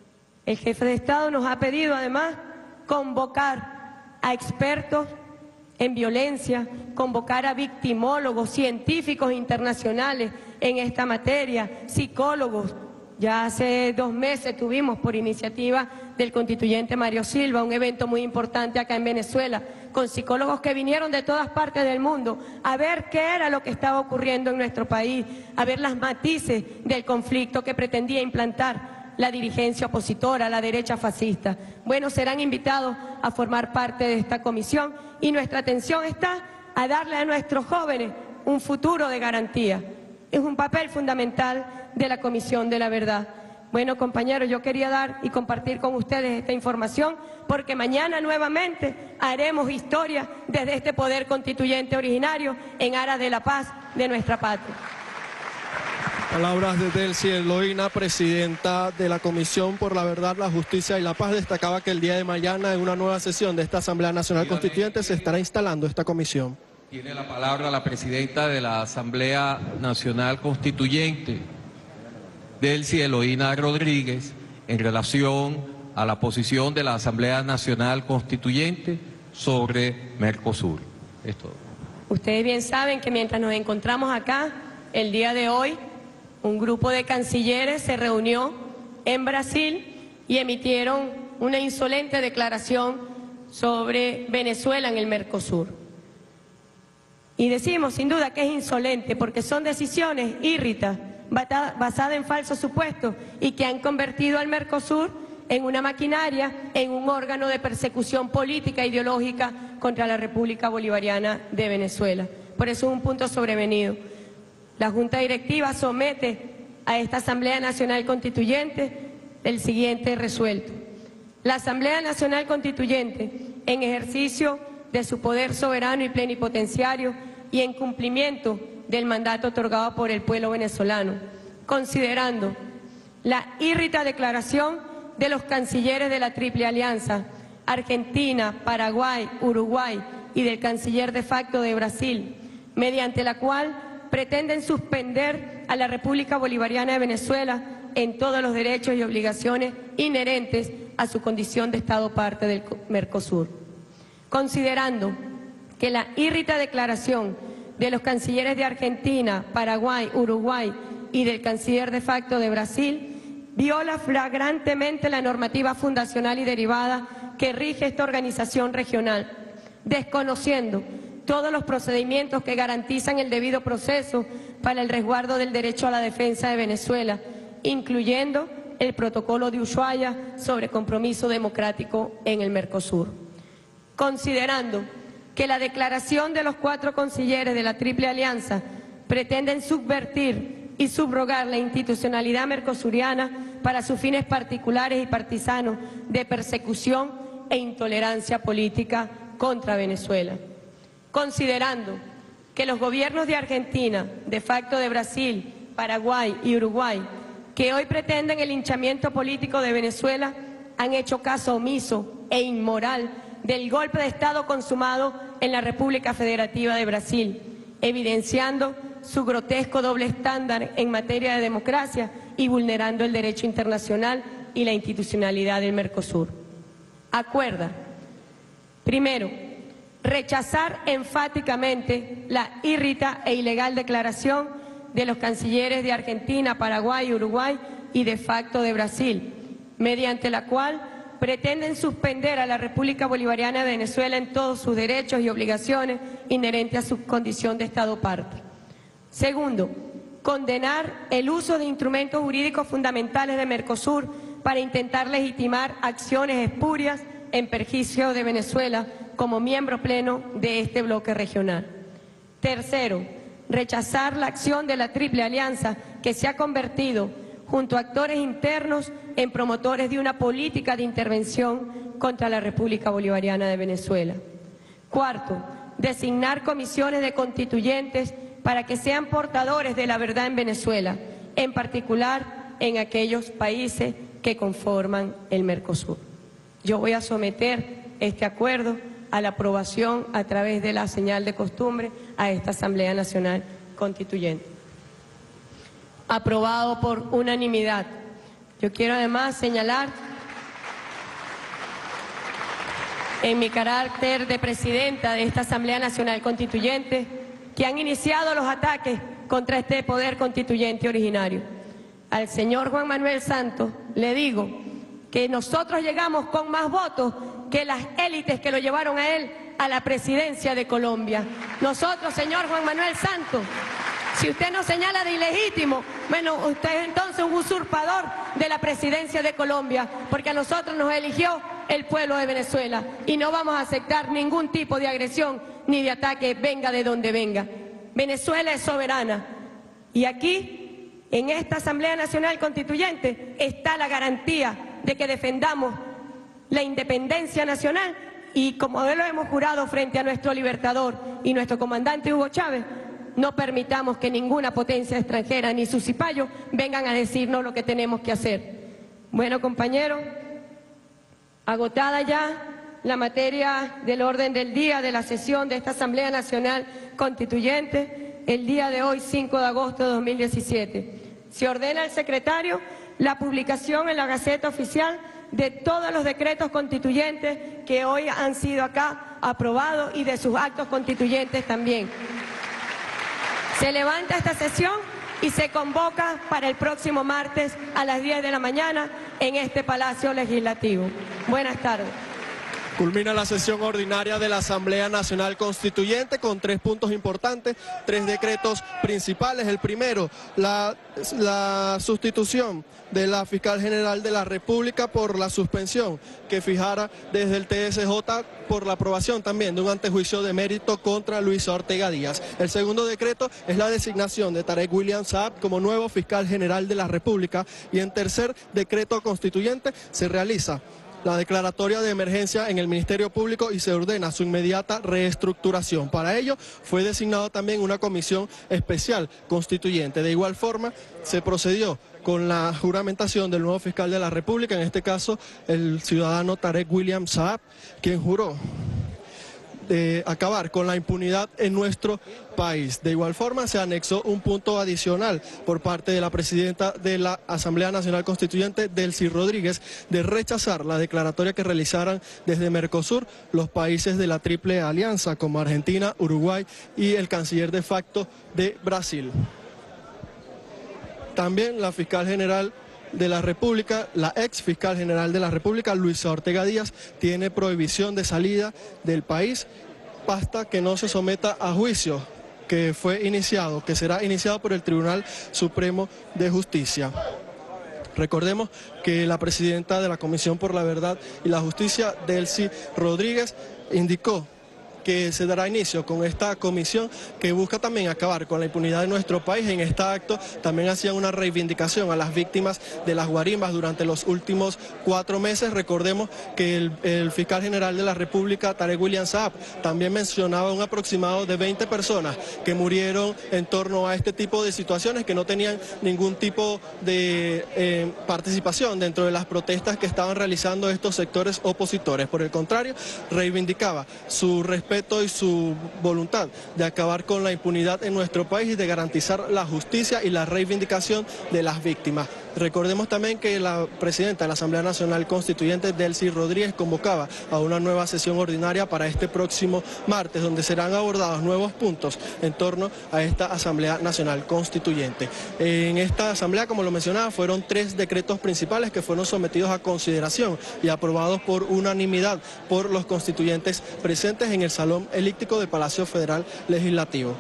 El jefe de Estado nos ha pedido además convocar a expertos en violencia, convocar a victimólogos, científicos internacionales en esta materia, psicólogos. Ya hace dos meses tuvimos por iniciativa del constituyente Mario Silva un evento muy importante acá en Venezuela, con psicólogos que vinieron de todas partes del mundo a ver qué era lo que estaba ocurriendo en nuestro país, a ver las matices del conflicto que pretendía implantar la dirigencia opositora, la derecha fascista. Bueno, serán invitados a formar parte de esta comisión y nuestra atención está a darle a nuestros jóvenes un futuro de garantía. Es un papel fundamental de la Comisión de la Verdad. Bueno, compañeros, yo quería dar y compartir con ustedes esta información porque mañana nuevamente haremos historia desde este poder constituyente originario en aras de la paz de nuestra patria. Palabras de Delcy Eloína, presidenta de la Comisión por la Verdad, la Justicia y la Paz, destacaba que el día de mañana en una nueva sesión de esta Asamblea Nacional Constituyente se estará instalando esta comisión. Tiene la palabra la presidenta de la Asamblea Nacional Constituyente, Delcy Eloína Rodríguez, en relación a la posición de la Asamblea Nacional Constituyente sobre Mercosur. Es todo. Ustedes bien saben que mientras nos encontramos acá, el día de hoy, un grupo de cancilleres se reunió en Brasil y emitieron una insolente declaración sobre Venezuela en el Mercosur. Y decimos sin duda que es insolente porque son decisiones írritas, basadas en falsos supuestos y que han convertido al Mercosur en una maquinaria, en un órgano de persecución política e ideológica contra la República Bolivariana de Venezuela. Por eso es un punto sobrevenido. La Junta Directiva somete a esta Asamblea Nacional Constituyente el siguiente resuelto. La Asamblea Nacional Constituyente, en ejercicio de su poder soberano y plenipotenciario y en cumplimiento del mandato otorgado por el pueblo venezolano, considerando la írrita declaración de los cancilleres de la Triple Alianza, Argentina, Paraguay, Uruguay y del canciller de facto de Brasil, mediante la cual pretenden suspender a la República Bolivariana de Venezuela en todos los derechos y obligaciones inherentes a su condición de Estado parte del Mercosur. Considerando que la írrita declaración de los cancilleres de Argentina, Paraguay, Uruguay y del canciller de facto de Brasil viola flagrantemente la normativa fundacional y derivada que rige esta organización regional, desconociendo todos los procedimientos que garantizan el debido proceso para el resguardo del derecho a la defensa de Venezuela, incluyendo el protocolo de Ushuaia sobre compromiso democrático en el Mercosur. Considerando que la declaración de los cuatro cancilleres de la Triple Alianza pretenden subvertir y subrogar la institucionalidad mercosuriana para sus fines particulares y partisanos de persecución e intolerancia política contra Venezuela. Considerando que los gobiernos de Argentina, de facto de Brasil, Paraguay y Uruguay, que hoy pretenden el linchamiento político de Venezuela, han hecho caso omiso e inmoral del golpe de Estado consumado en la República Federativa de Brasil, evidenciando su grotesco doble estándar en materia de democracia y vulnerando el derecho internacional y la institucionalidad del Mercosur. Acuerda, primero, rechazar enfáticamente la írrita e ilegal declaración de los cancilleres de Argentina, Paraguay, Uruguay y de facto de Brasil, mediante la cual pretenden suspender a la República Bolivariana de Venezuela en todos sus derechos y obligaciones inherentes a su condición de Estado parte. Segundo, condenar el uso de instrumentos jurídicos fundamentales de Mercosur para intentar legitimar acciones espurias en perjuicio de Venezuela como miembro pleno de este bloque regional. Tercero, rechazar la acción de la Triple Alianza que se ha convertido, junto a actores internos, en promotores de una política de intervención contra la República Bolivariana de Venezuela. Cuarto, designar comisiones de constituyentes para que sean portadores de la verdad en Venezuela, en particular en aquellos países que conforman el Mercosur. Yo voy a someter este acuerdo a la aprobación a través de la señal de costumbre a esta Asamblea Nacional Constituyente. Aprobado por unanimidad. Yo quiero además señalar, en mi carácter de presidenta de esta Asamblea Nacional Constituyente, que han iniciado los ataques contra este poder constituyente originario. Al señor Juan Manuel Santos le digo que nosotros llegamos con más votos que las élites que lo llevaron a él a la presidencia de Colombia. Nosotros, señor Juan Manuel Santos, si usted nos señala de ilegítimo, bueno, usted es entonces un usurpador de la presidencia de Colombia, porque a nosotros nos eligió el pueblo de Venezuela y no vamos a aceptar ningún tipo de agresión ni de ataque, venga de donde venga. Venezuela es soberana y aquí, en esta Asamblea Nacional Constituyente, está la garantía de que defendamos la independencia nacional y, como lo hemos jurado frente a nuestro libertador y nuestro comandante Hugo Chávez, no permitamos que ninguna potencia extranjera ni sus cipayos vengan a decirnos lo que tenemos que hacer. Bueno, compañeros, agotada ya la materia del orden del día de la sesión de esta Asamblea Nacional Constituyente, el día de hoy, cinco de agosto de dos mil diecisiete. Se ordena al secretario la publicación en la Gaceta Oficial de todos los decretos constituyentes que hoy han sido acá aprobados y de sus actos constituyentes también. Se levanta esta sesión y se convoca para el próximo martes a las diez de la mañana en este Palacio Legislativo. Buenas tardes. Culmina la sesión ordinaria de la Asamblea Nacional Constituyente con tres puntos importantes, tres decretos principales. El primero, la, la sustitución de la Fiscal General de la República por la suspensión que fijara desde el T S J por la aprobación también de un antejuicio de mérito contra Luisa Ortega Díaz. El segundo decreto es la designación de Tarek William Saab como nuevo Fiscal General de la República. Y en tercer decreto constituyente se realiza la declaratoria de emergencia en el Ministerio Público y se ordena su inmediata reestructuración. Para ello fue designado también una comisión especial constituyente. De igual forma se procedió con la juramentación del nuevo fiscal de la República, en este caso el ciudadano Tarek William Saab, quien juró de acabar con la impunidad en nuestro país. De igual forma se anexó un punto adicional por parte de la presidenta de la Asamblea Nacional Constituyente, Delcy Rodríguez, de rechazar la declaratoria que realizaran desde Mercosur los países de la Triple Alianza como Argentina, Uruguay y el canciller de facto de Brasil. También la fiscal general de la República, la ex fiscal general de la República, Luisa Ortega Díaz, tiene prohibición de salida del país hasta que no se someta a juicio que fue iniciado, que será iniciado por el Tribunal Supremo de Justicia. Recordemos que la presidenta de la Comisión por la Verdad y la Justicia, Delcy Rodríguez, indicó que se dará inicio con esta comisión que busca también acabar con la impunidad de nuestro país. En este acto también hacían una reivindicación a las víctimas de las guarimbas durante los últimos cuatro meses. Recordemos que el, el fiscal general de la República, Tarek William Saab, también mencionaba un aproximado de veinte personas que murieron en torno a este tipo de situaciones, que no tenían ningún tipo de eh, participación dentro de las protestas que estaban realizando estos sectores opositores. Por el contrario, reivindicaba su respeto y su voluntad de acabar con la impunidad en nuestro país y de garantizar la justicia y la reivindicación de las víctimas. Recordemos también que la presidenta de la Asamblea Nacional Constituyente, Delcy Rodríguez, convocaba a una nueva sesión ordinaria para este próximo martes, donde serán abordados nuevos puntos en torno a esta Asamblea Nacional Constituyente. En esta asamblea, como lo mencionaba, fueron tres decretos principales que fueron sometidos a consideración y aprobados por unanimidad por los constituyentes presentes en el Salón Elíptico del Palacio Federal Legislativo.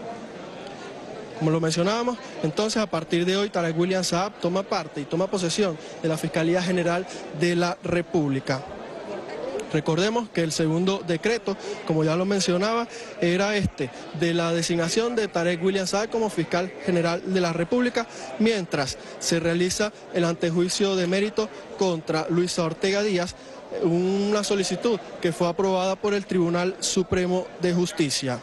Como lo mencionábamos, entonces a partir de hoy Tarek William Saab toma parte y toma posesión de la Fiscalía General de la República. Recordemos que el segundo decreto, como ya lo mencionaba, era este, de la designación de Tarek William Saab como Fiscal General de la República, mientras se realiza el antejuicio de mérito contra Luisa Ortega Díaz, una solicitud que fue aprobada por el Tribunal Supremo de Justicia.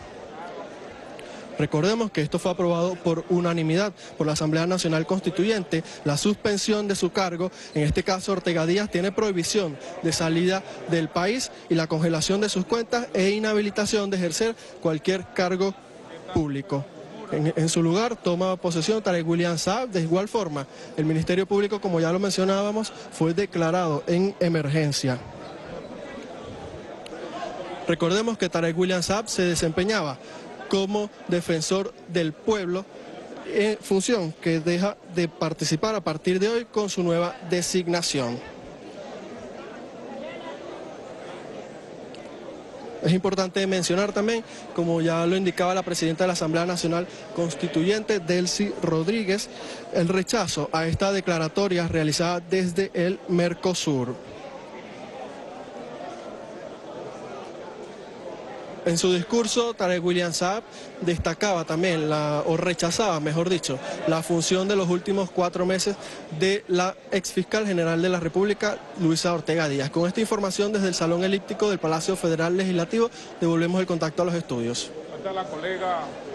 Recordemos que esto fue aprobado por unanimidad por la Asamblea Nacional Constituyente. La suspensión de su cargo, en este caso Ortega Díaz, tiene prohibición de salida del país y la congelación de sus cuentas e inhabilitación de ejercer cualquier cargo público. En, en su lugar toma posesión Tarek William Saab. De igual forma, el Ministerio Público, como ya lo mencionábamos, fue declarado en emergencia. Recordemos que Tarek William Saab se desempeñaba como defensor del pueblo, en función que deja de participar a partir de hoy con su nueva designación. Es importante mencionar también, como ya lo indicaba la presidenta de la Asamblea Nacional Constituyente, Delcy Rodríguez, el rechazo a esta declaratoria realizada desde el Mercosur. En su discurso, Tarek William Saab destacaba también, la, o rechazaba, mejor dicho, la función de los últimos cuatro meses de la exfiscal general de la República, Luisa Ortega Díaz. Con esta información desde el Salón Elíptico del Palacio Federal Legislativo, devolvemos el contacto a los estudios. La colega